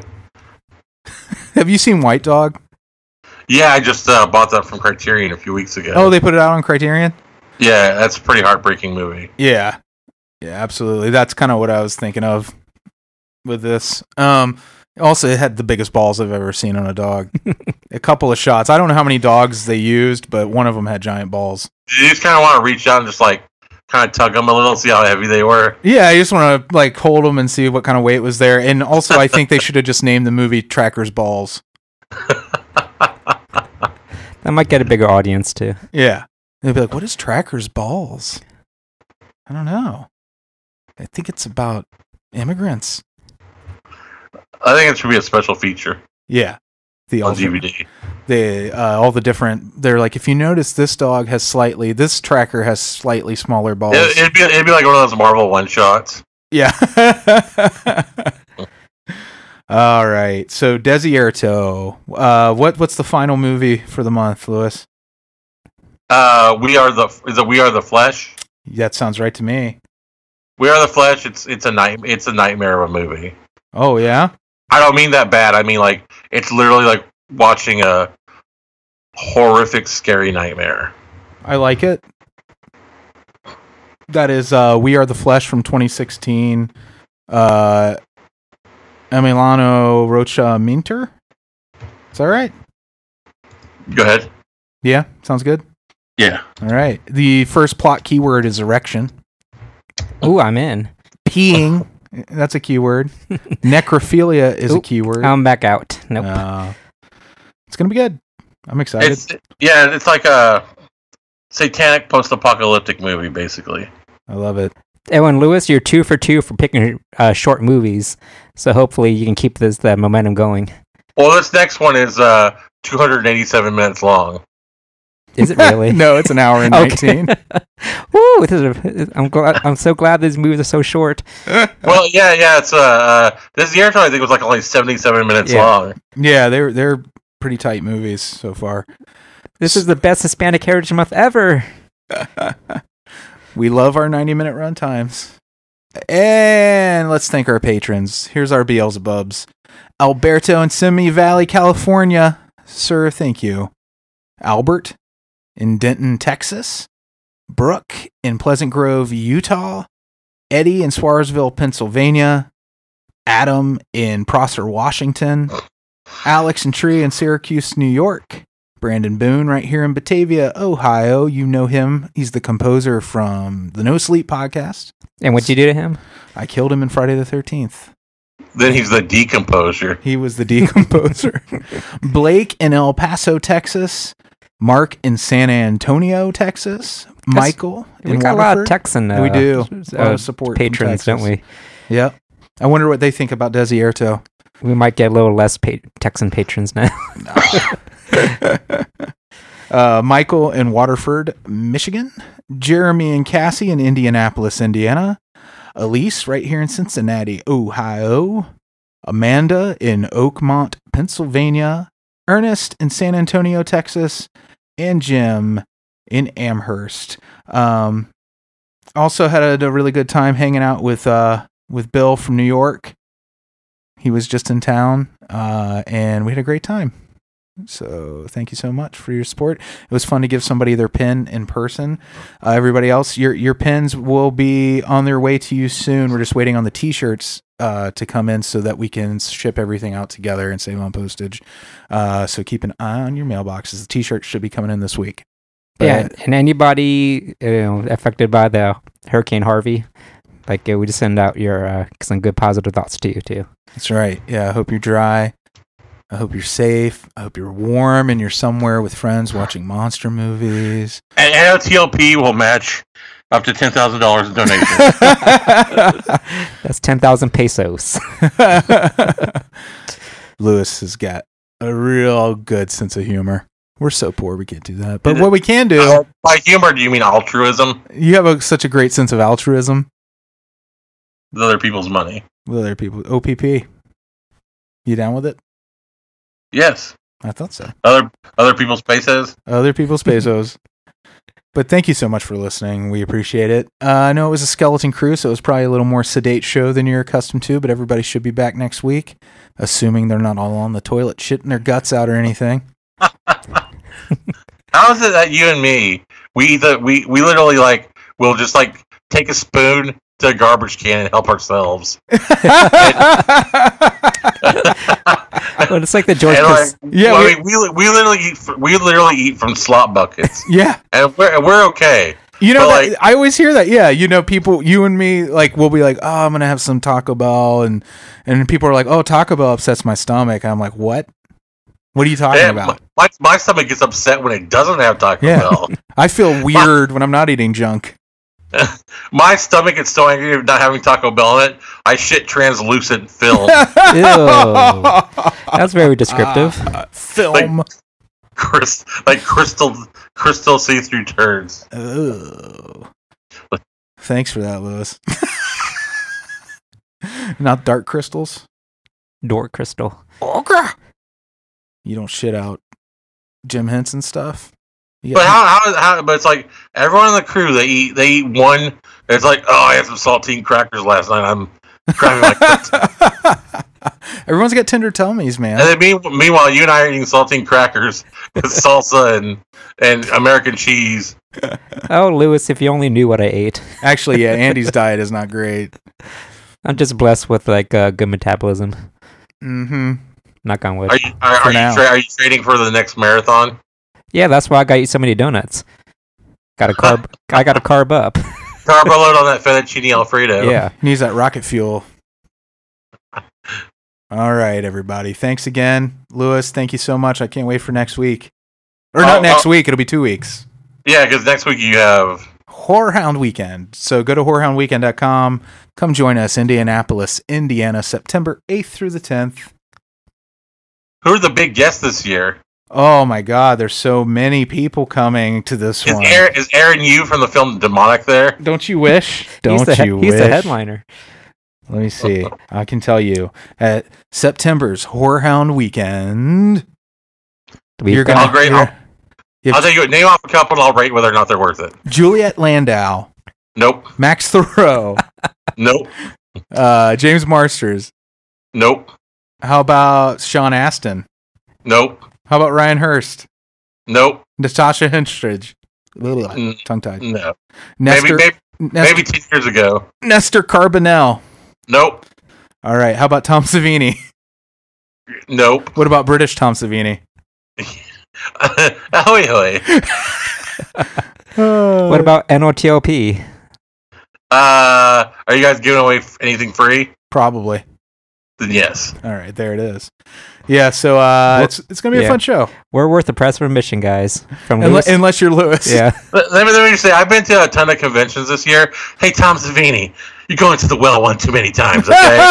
Have you seen White Dog? Yeah, I just uh, bought that from Criterion a few weeks ago. Oh, they put it out on Criterion? Yeah, that's a pretty heartbreaking movie. Yeah. Yeah, absolutely. That's kind of what I was thinking of with this. Um, also, it had the biggest balls I've ever seen on a dog. A couple of shots. I don't know how many dogs they used, but one of them had giant balls. You just kind of want to reach out and just like kind of tug them a little, see how heavy they were. Yeah, I just want to like hold them and see what kind of weight was there. And also, I think they should have just named the movie Tracker's Balls. That might get a bigger audience too. Yeah, they'd be like, "What is Tracker's Balls?" I don't know. I think it's about immigrants. I think it should be a special feature. Yeah, the on D V D. The uh, all the different. They're like, if you notice, this dog has slightly. This tracker has slightly smaller balls. It, it'd be it'd be like one of those Marvel one shots. Yeah. All right. So Desierto. Uh, what what's the final movie for the month, Louis? Uh, we are the is it We Are the Flesh? That sounds right to me. We Are the Flesh. It's it's a night it's a nightmare of a movie. Oh yeah. I don't mean that bad. I mean like it's literally like watching a horrific, scary nightmare. I like it. That is uh, We Are the Flesh from twenty sixteen. Uh, Emiliano Rocha Minter. Is that right? Go ahead. Yeah, sounds good. Yeah. All right. The first plot keyword is erection. Ooh, I'm in. Peeing. That's a keyword. Necrophilia is Ooh, a keyword. I'm back out. Nope. Uh, it's going to be good. I'm excited. It's, yeah, it's like a satanic post-apocalyptic movie, basically. I love it. And when Lewis, you're two for two for picking uh, short movies, so hopefully you can keep this the momentum going. Well, this next one is uh, two hundred eighty-seven minutes long. Is it really? No, it's an hour and nineteen. Woo! This is a, I'm glad. I'm so glad these movies are so short. Well, yeah, yeah. It's uh, uh Desierto, I think, was like only seventy-seven minutes yeah. long. Yeah, they're they're pretty tight movies so far. This is the best Hispanic Heritage Month ever. We love our ninety-minute run times. And let's thank our patrons. Here's our Beelzebubs. Alberto in Simi Valley, California. Sir, thank you. Albert in Denton, Texas. Brooke in Pleasant Grove, Utah. Eddie in Swarsville, Pennsylvania. Adam in Prosser, Washington. Alex and Tree in Syracuse, New York. Brandon Boone right here in Batavia, Ohio. You know him. He's the composer from the No Sleep podcast. And what'd you do to him? I killed him in Friday the thirteenth. Then he's the decomposer. He was the decomposer. Blake in El Paso, Texas. Mark in San Antonio, Texas. Michael we in got Waterford. a lot of Texan uh, we do. Uh, a lot of support patrons, don't we? Yep. I wonder what they think about Desierto. We might get a little less pa- Texan patrons now. uh, Michael in Waterford, Michigan. Jeremy and Cassie in Indianapolis, Indiana. Elise right here in Cincinnati, Ohio. Amanda in Oakmont, Pennsylvania. Ernest in San Antonio, Texas. And Jim in Amherst. Um, also had a, a really good time hanging out with uh, with Bill from New York. He was just in town, uh, and we had a great time. So thank you so much for your support. It was fun to give somebody their pin in person. Uh, everybody else, your your pins will be on their way to you soon. We're just waiting on the T-shirts uh, to come in so that we can ship everything out together and save on postage. Uh, so keep an eye on your mailboxes. The T-shirts should be coming in this week. But, yeah, and anybody you know, affected by the Hurricane Harvey, like uh, we just send out your uh, some good positive thoughts to you too. That's right. Yeah, I hope you're dry. I hope you're safe. I hope you're warm and you're somewhere with friends watching monster movies. And N O T L P will match up to ten thousand dollars in donations. That's ten thousand pesos. Lewis has got a real good sense of humor. We're so poor we can't do that. But what we can do... Uh, by humor, do you mean altruism? You have a, such a great sense of altruism. With other people's money. With other people. O P P. You down with it? Yes. I thought so. Other other people's pesos? Other people's pesos. But thank you so much for listening. We appreciate it. Uh, I know it was a skeleton crew, so it was probably a little more sedate show than you're accustomed to, but everybody should be back next week, assuming they're not all on the toilet shitting their guts out or anything. How is it that you and me, we either, we, we literally like, will just like take a spoon to a garbage can and help ourselves? Well, it's like the George. Like, yeah, well, we, we, we literally eat. From, we literally eat from slop buckets. Yeah, and we're and we're okay. You know, that, like, I always hear that. Yeah, you know, people, you and me, like, we'll be like, oh, I'm gonna have some Taco Bell, and and people are like, oh, Taco Bell upsets my stomach. And I'm like, what? What are you talking yeah, about? My, my stomach gets upset when it doesn't have Taco yeah. Bell. I feel weird when I'm not eating junk. My stomach gets so angry of not having Taco Bell in it, I shit translucent film. Ew. That's very descriptive. Uh, film. Like, crystal, like crystal, crystal see-through turds. Oh. Thanks for that, Lewis. Not dark crystals? Dork crystal. Okay. You don't shit out Jim Henson stuff? But how, how how but it's like everyone in the crew, they eat they eat one. It's like, oh, I had some saltine crackers last night. I'm cramming like that. Everyone's got tender tummies, man. And then mean, meanwhile, you and I are eating saltine crackers with salsa and and American cheese. Oh, Lewis, if you only knew what I ate. Actually, yeah, Andy's diet is not great. I'm just blessed with like uh, good metabolism. Mm-hmm. Knock on wood. Are you are, are you, tra- are you training for the next marathon? Yeah, that's why I got to eat so many donuts. Got to carb. I got to carb up. Carb load on that fettuccine Alfredo. Yeah, needs that rocket fuel. All right, everybody. Thanks again, Lewis. Thank you so much. I can't wait for next week. Or not oh, next oh. week. It'll be two weeks. Yeah, because next week you have Whorehound Weekend. So go to whorehound weekend dot com. Come join us, Indianapolis, Indiana, September eighth through the tenth. Who are the big guests this year? Oh my God, there's so many people coming to this Is one. Aaron, is Aaron Yu from the film Demonic there? Don't you wish? Don't he's the, you he's wish? the headliner. Let me see. I can tell you at September's Whorehound Weekend. We've You're got- gonna I'll, grade, you're- I'll, I'll tell you what, name off a couple and I'll rate whether or not they're worth it. Juliet Landau, Nope. Max Thoreau, Nope. uh, James Marsters. Nope. How about Sean Astin? Nope. How about Ryan Hurst? Nope. Natasha Henstridge. Mm, Tongue tied. No. Nestor, maybe maybe, Nestor, maybe ten years ago. Nestor Carbonell. Nope. All right. How about Tom Savini? Nope. What about British Tom Savini? Ahoy hoy. What about N O T L P? Uh, are you guys giving away f- anything free? Probably. Then yes. All right. There it is. Yeah. So uh, it's it's gonna be Yeah. a fun show. We're worth the price of admission, guys. From Unle- Louis. unless you're Lewis. Yeah. Let, let me let me just say, I've been to a ton of conventions this year. Hey, Tom Savini, you're going to the well one too many times. Okay.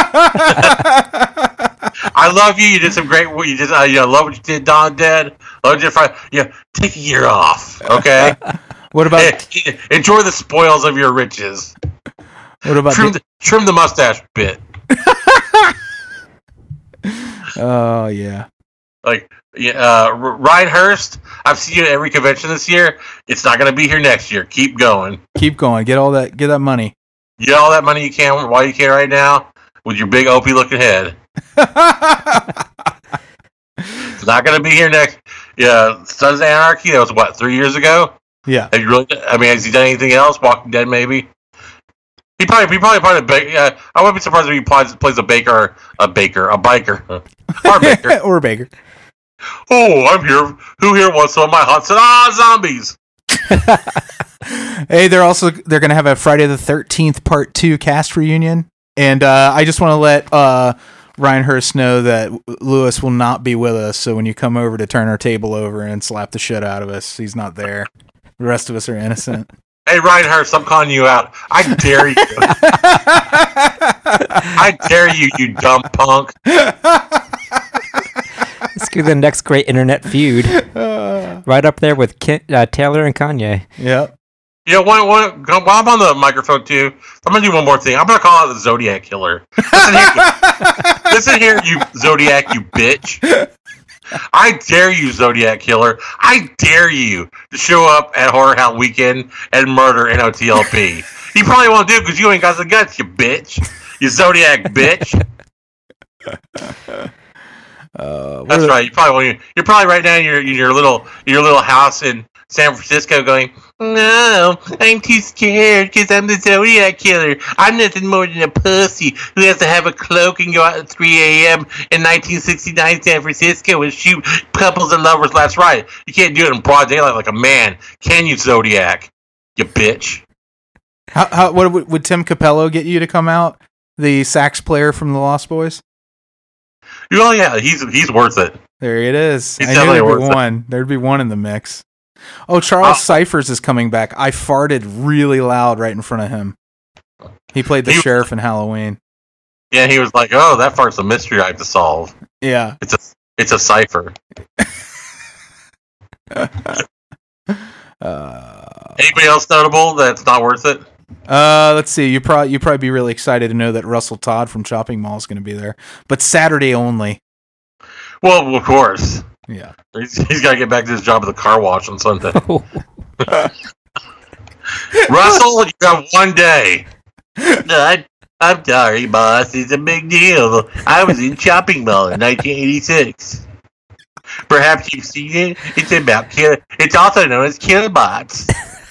I love you. You did some great work. You did. Uh, you know, love what you did, Don Dead. Love your friend. Yeah, take a year off. Okay. What about enjoy the spoils of your riches? what about trim the, trim the mustache bit? Oh yeah. Like yeah, uh, R- Ryan Hurst. I've seen you at every convention this year. It's not going to be here next year. Keep going. Keep going. Get all that. Get that money. Get all that money you can while you can right now with your big opie looking head. It's not going to be here next. Yeah, Sons of Anarchy. That was what, three years ago. Yeah. Have you really? I mean, has he done anything else? Walking Dead, maybe. He probably, he probably played a baker. Uh, I wouldn't be surprised if he plays, plays a baker, a baker, a biker, or a baker, or a baker. Oh, I'm here. Who here wants some of my hot sauce? Ah, zombies. Hey, they're also they're gonna have a Friday the thirteenth Part Two cast reunion, and uh, I just want to let uh, Ryan Hurst know that Lewis will not be with us. So when you come over to turn our table over and slap the shit out of us, he's not there. The rest of us are innocent. Hey, Ryan Hurst, I'm calling you out. I dare you. I dare you, you dumb punk. Let's do the next great internet feud. Uh, right up there with Ken, uh, Taylor and Kanye. Yep. You know, one, one, while I'm on the microphone, too, I'm going to do one more thing. I'm going to call out the Zodiac Killer. Listen here, listen here, you Zodiac, you bitch. I dare you, Zodiac Killer. I dare you to show up at Horror Hound Weekend and murder N O T L P. You probably won't do it because you ain't got the guts, you bitch. You Zodiac bitch. Uh, That's right. You probably won't. You're probably right now in your in your little in your little house in San Francisco, going, "No, I'm too scared because I'm the Zodiac Killer. I'm nothing more than a pussy who has to have a cloak and go out at three a.m. in nineteen sixty-nine San Francisco and shoot couples and lovers last right. You can't do it in broad daylight like a man, can you, Zodiac? You bitch." How, how what would, would Tim Capello get you to come out? The sax player from the Lost Boys. Oh yeah, he's he's worth it. There it is. He's I knew there'd be one. It. There'd be one in the mix. Oh, Charles oh. Cyphers is coming back. I farted really loud right in front of him. He played the he, sheriff in Halloween. Yeah, he was like, "Oh, that part's a mystery I have to solve." Yeah, it's a it's a cipher. uh, Anybody else notable that's not worth it? Uh, let's see. You probably you probably be really excited to know that Russell Todd from Chopping Mall is going to be there, but Saturday only. Well, of course. Yeah, he's, he's got to get back to his job at the car wash on Sunday. Russell, you got one day. No, I, I'm sorry, boss. It's a big deal. I was in Chopping Mall in nineteen eighty-six. Perhaps you've seen it. It's about kill. It's also known as Killbots.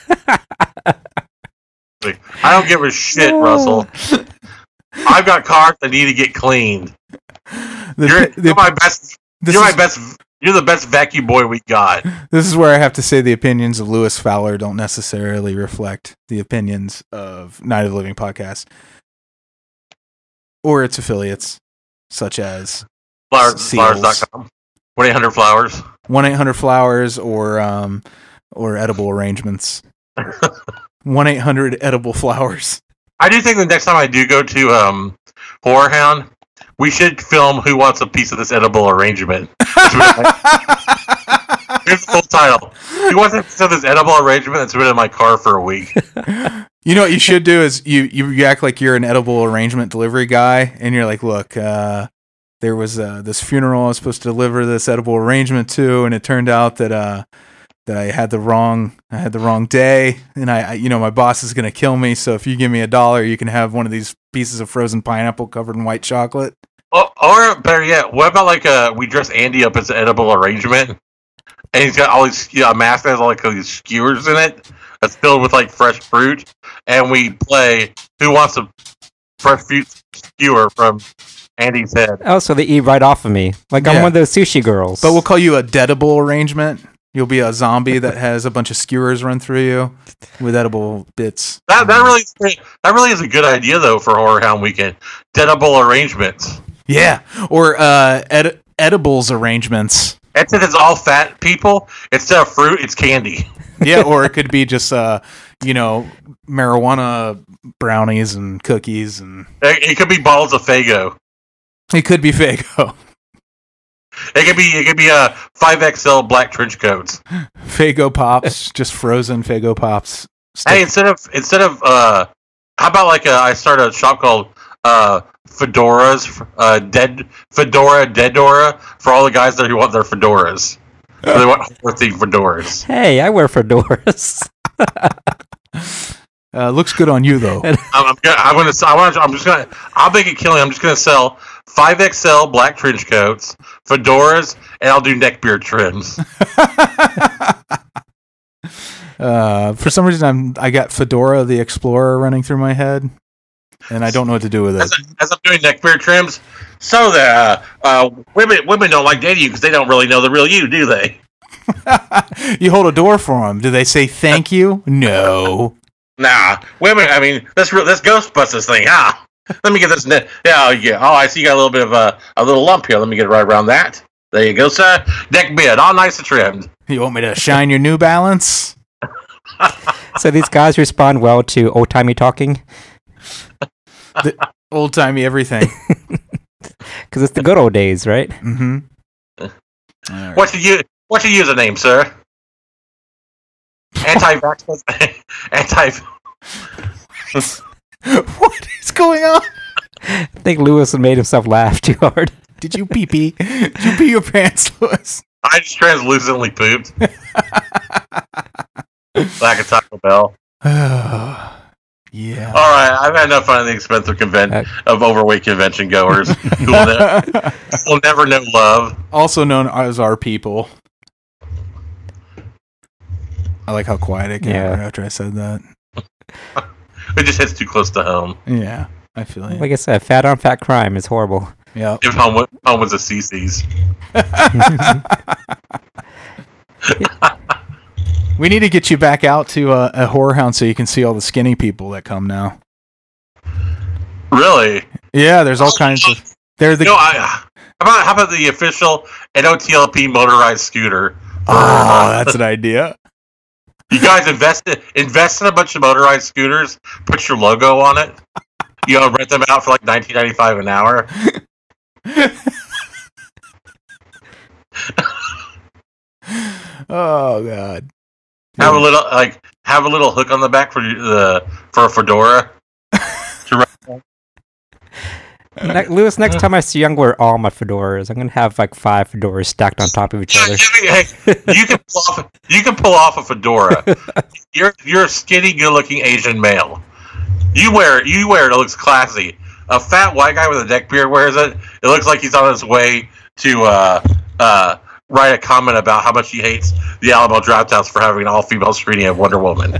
I don't give a shit, Russell. I've got cars that need to get cleaned. The, you're, the, you're my best. You're my is, best. You're the best vacuum boy we got. This is where I have to say the opinions of Louis Fowler don't necessarily reflect the opinions of Night of the Living Podcast or its affiliates, such as Flowers dot com. one eight hundred flowers. one eight hundred flowers or um or edible arrangements. one eight hundred edible flowers. I do think the next time I do go to um, Horror Hound, we should film Who Wants a Piece of This Edible Arrangement. Here's the full title. Who wants a piece of this edible arrangement that's been in my car for a week? You know what you should do is you, you, you act like you're an edible arrangement delivery guy, and you're like, look, uh, there was uh, this funeral I was supposed to deliver this edible arrangement to, and it turned out that uh, that I had the wrong I had the wrong day, and I, I you know my boss is gonna kill me. So if you give me a dollar, you can have one of these pieces of frozen pineapple covered in white chocolate. Or, or better yet, what about like uh, we dress Andy up as an edible arrangement, and he's got all these you know, a mask that has all like all these skewers in it that's filled with like fresh fruit, and we play Who Wants a Fresh Fruit Skewer from Andy's head. Oh, so they eat right off of me, like I'm Yeah. one of those sushi girls. But we'll call you a deadable arrangement. You'll be a zombie that has a bunch of skewers run through you with edible bits. That that really that really is a good idea though for Horror Hound Weekend. Deadable arrangements. Yeah, or uh, ed- edibles arrangements. And since it's all fat people, instead of fruit, it's candy. Yeah, or it could be just uh, you know, marijuana brownies and cookies, and It, it could be bottles of Faygo. it could be Faygo. It could be it could be a uh, five X L black trench coats. Faygo pops, just frozen Faygo pops. Stick- Hey, instead of instead of uh, how about like uh, I start a shop called uh, Fedoras, uh, Dead Fedora Deadora for all the guys that who want their fedoras. So they want horror themed fedoras. Hey, I wear fedoras. uh, looks good on you though. I'm, I'm gonna, I'm gonna, I want, I'm just gonna, I'll make it killing. I'm just gonna sell five X L black trench coats, fedoras, and I'll do neckbeard trims. Uh, for some reason, I'm I got Fedora the Explorer running through my head, and I don't know what to do with it. As, I, as I'm doing neckbeard trims, so that uh, uh, women women don't like dating you because they don't really know the real you, do they? You hold a door for them. Do they say thank you? No. Nah, women. I mean, let's let's Ghostbusters thing, huh? Let me get this. Ne- yeah, yeah. Oh, I see you got a little bit of a a little lump here. Let me get it right around that. There you go, sir. Neckbeard, all nice and trimmed. You want me to shine your New Balance? So these guys respond well to old timey talking. Old timey everything. Because it's the good old days, right? Mm-hmm. Right. What's your What's your username, sir? Anti-vax. Anti. What is going on? I think Lewis made himself laugh too hard. Did you pee pee? Did you pee your pants, Lewis? I just translucently pooped. Like a Taco Bell. Yeah. All right, I've had enough fun at the expense of, conven- of overweight convention goers who will, ne- will never know love. Also known as our people. I like how quiet it got Yeah. right after I said that. It just hits too close to home. Yeah, I feel it. Like I said, fat on fat crime is horrible. Yeah. If home, was- home was a C C's. We need to get you back out to uh, a Horror Hound so you can see all the skinny people that come now. Really? Yeah, there's all kinds of. They're the. You know, I, how about how about the official N O T L P motorized scooter? Oh, that's an idea. You guys invest invest in a bunch of motorized scooters. Put your logo on it. You know, rent them out for like nineteen ninety five an hour. Oh God. Have a little like have a little hook on the back for the for a fedora. to Ne- Lewis, next time I see you, I'm going to wear all my fedoras. I'm going to have like five fedoras stacked on top of each other. Hey, you can pull off. You can pull off a fedora. You're you're a skinny, good-looking Asian male. You wear it. You wear it. It looks classy. A fat white guy with a neck beard wears it. It looks like he's on his way to uh, uh, write a comment about how much he hates the Alamo Drafthouse for having an all-female screening of Wonder Woman.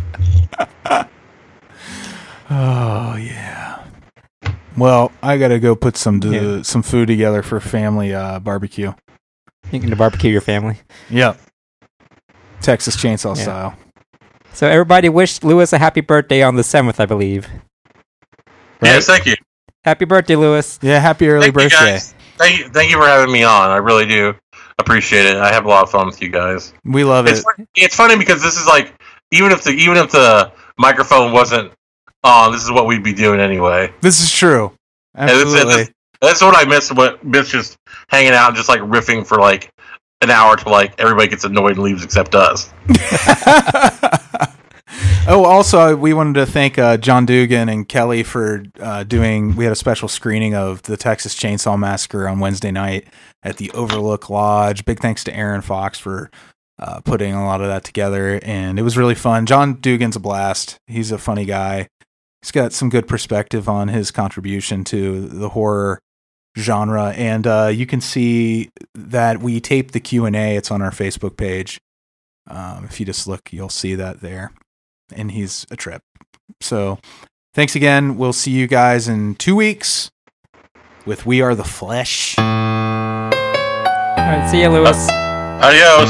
Oh yeah. Well, I gotta go put some to, Yeah. some food together for family uh, barbecue. You can barbecue your family. Yep. Texas Chainsaw Yeah. style. So everybody wish Lewis a happy birthday on the seventh, I believe. Yes, thank you. Happy birthday, Lewis. Yeah, happy early Thank you, birthday. guys. Thank you, thank you for having me on. I really do appreciate it. I have a lot of fun with you guys. We love it's it. Funny, it's funny because this is like even if the even if the microphone wasn't on, this is what we'd be doing anyway. This is true. Absolutely. It's, it's, that's what I miss. What miss just hanging out and just like riffing for like an hour till like everybody gets annoyed and leaves except us. Oh, also, we wanted to thank uh, John Dugan and Kelley for uh, doing. We had a special screening of the Texas Chainsaw Massacre on Wednesday night at the Overlook Lodge. Big thanks to Aaron Fox for uh, putting a lot of that together, and it was really fun. John Dugan's a blast. He's a funny guy. He's got some good perspective on his contribution to the horror genre, and uh, you can see that we taped the Q and A. It's on our Facebook page. Um, if you just look, you'll see that there. And he's a trip. So thanks again. We'll see you guys in two weeks with We Are the Flesh. All right, see you, Louis. Uh, adios.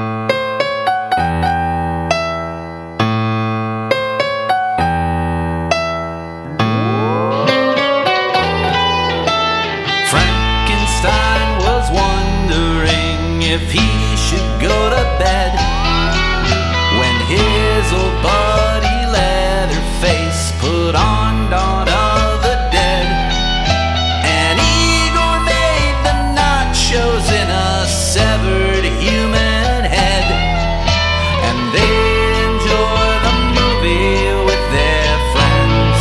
Frankenstein was wondering if he should go to bed when his old buddy Leatherface put on Dawn of the Dead. And Igor made the nachos in a severed human head, and they enjoy the movie with their friends.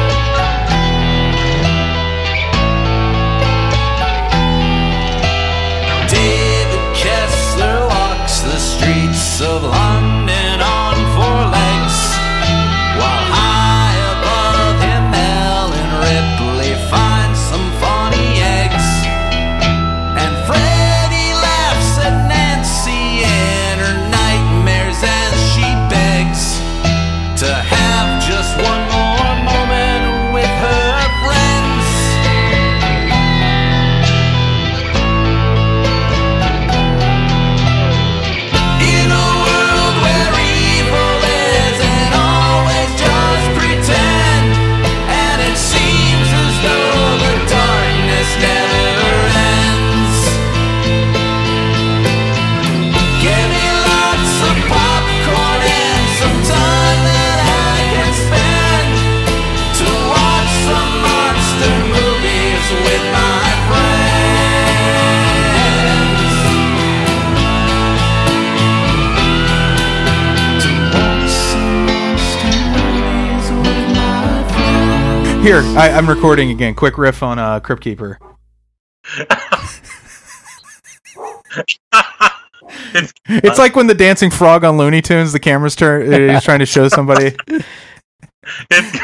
David Kessler walks the streets of London on four legs, while high above him Ellen Ripley finds some funny eggs. And Freddy laughs at Nancy in her nightmares as she begs to have just one more moment with her friends. In a world where evil isn't always just pretend, and it seems as though the darkness never ends. Give me lots of popcorn and some time that I can spend to watch some monster movies with my friends. To watch some monster movies with my friends. Here, I, I'm recording again. Quick riff on uh, Crypt Keeper. It's, It's like when the dancing frog on Looney Tunes, the camera's turn. He's trying to show somebody. it's,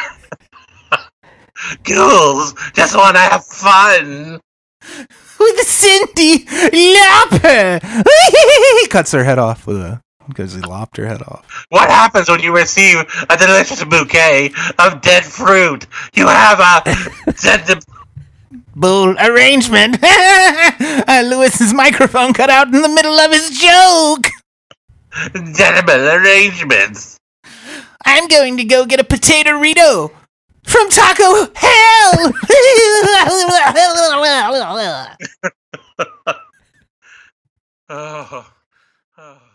Ghouls just want to have fun. With Cindy Lauper. He cuts her head off with a because he lopped her head off. What happens when you receive a delicious bouquet of dead fruit? You have a dead Bowl arrangement. uh, Lewis's microphone cut out in the middle of his joke. Deadable arrangements. I'm going to go get a potato-rito from Taco Hell. oh, oh.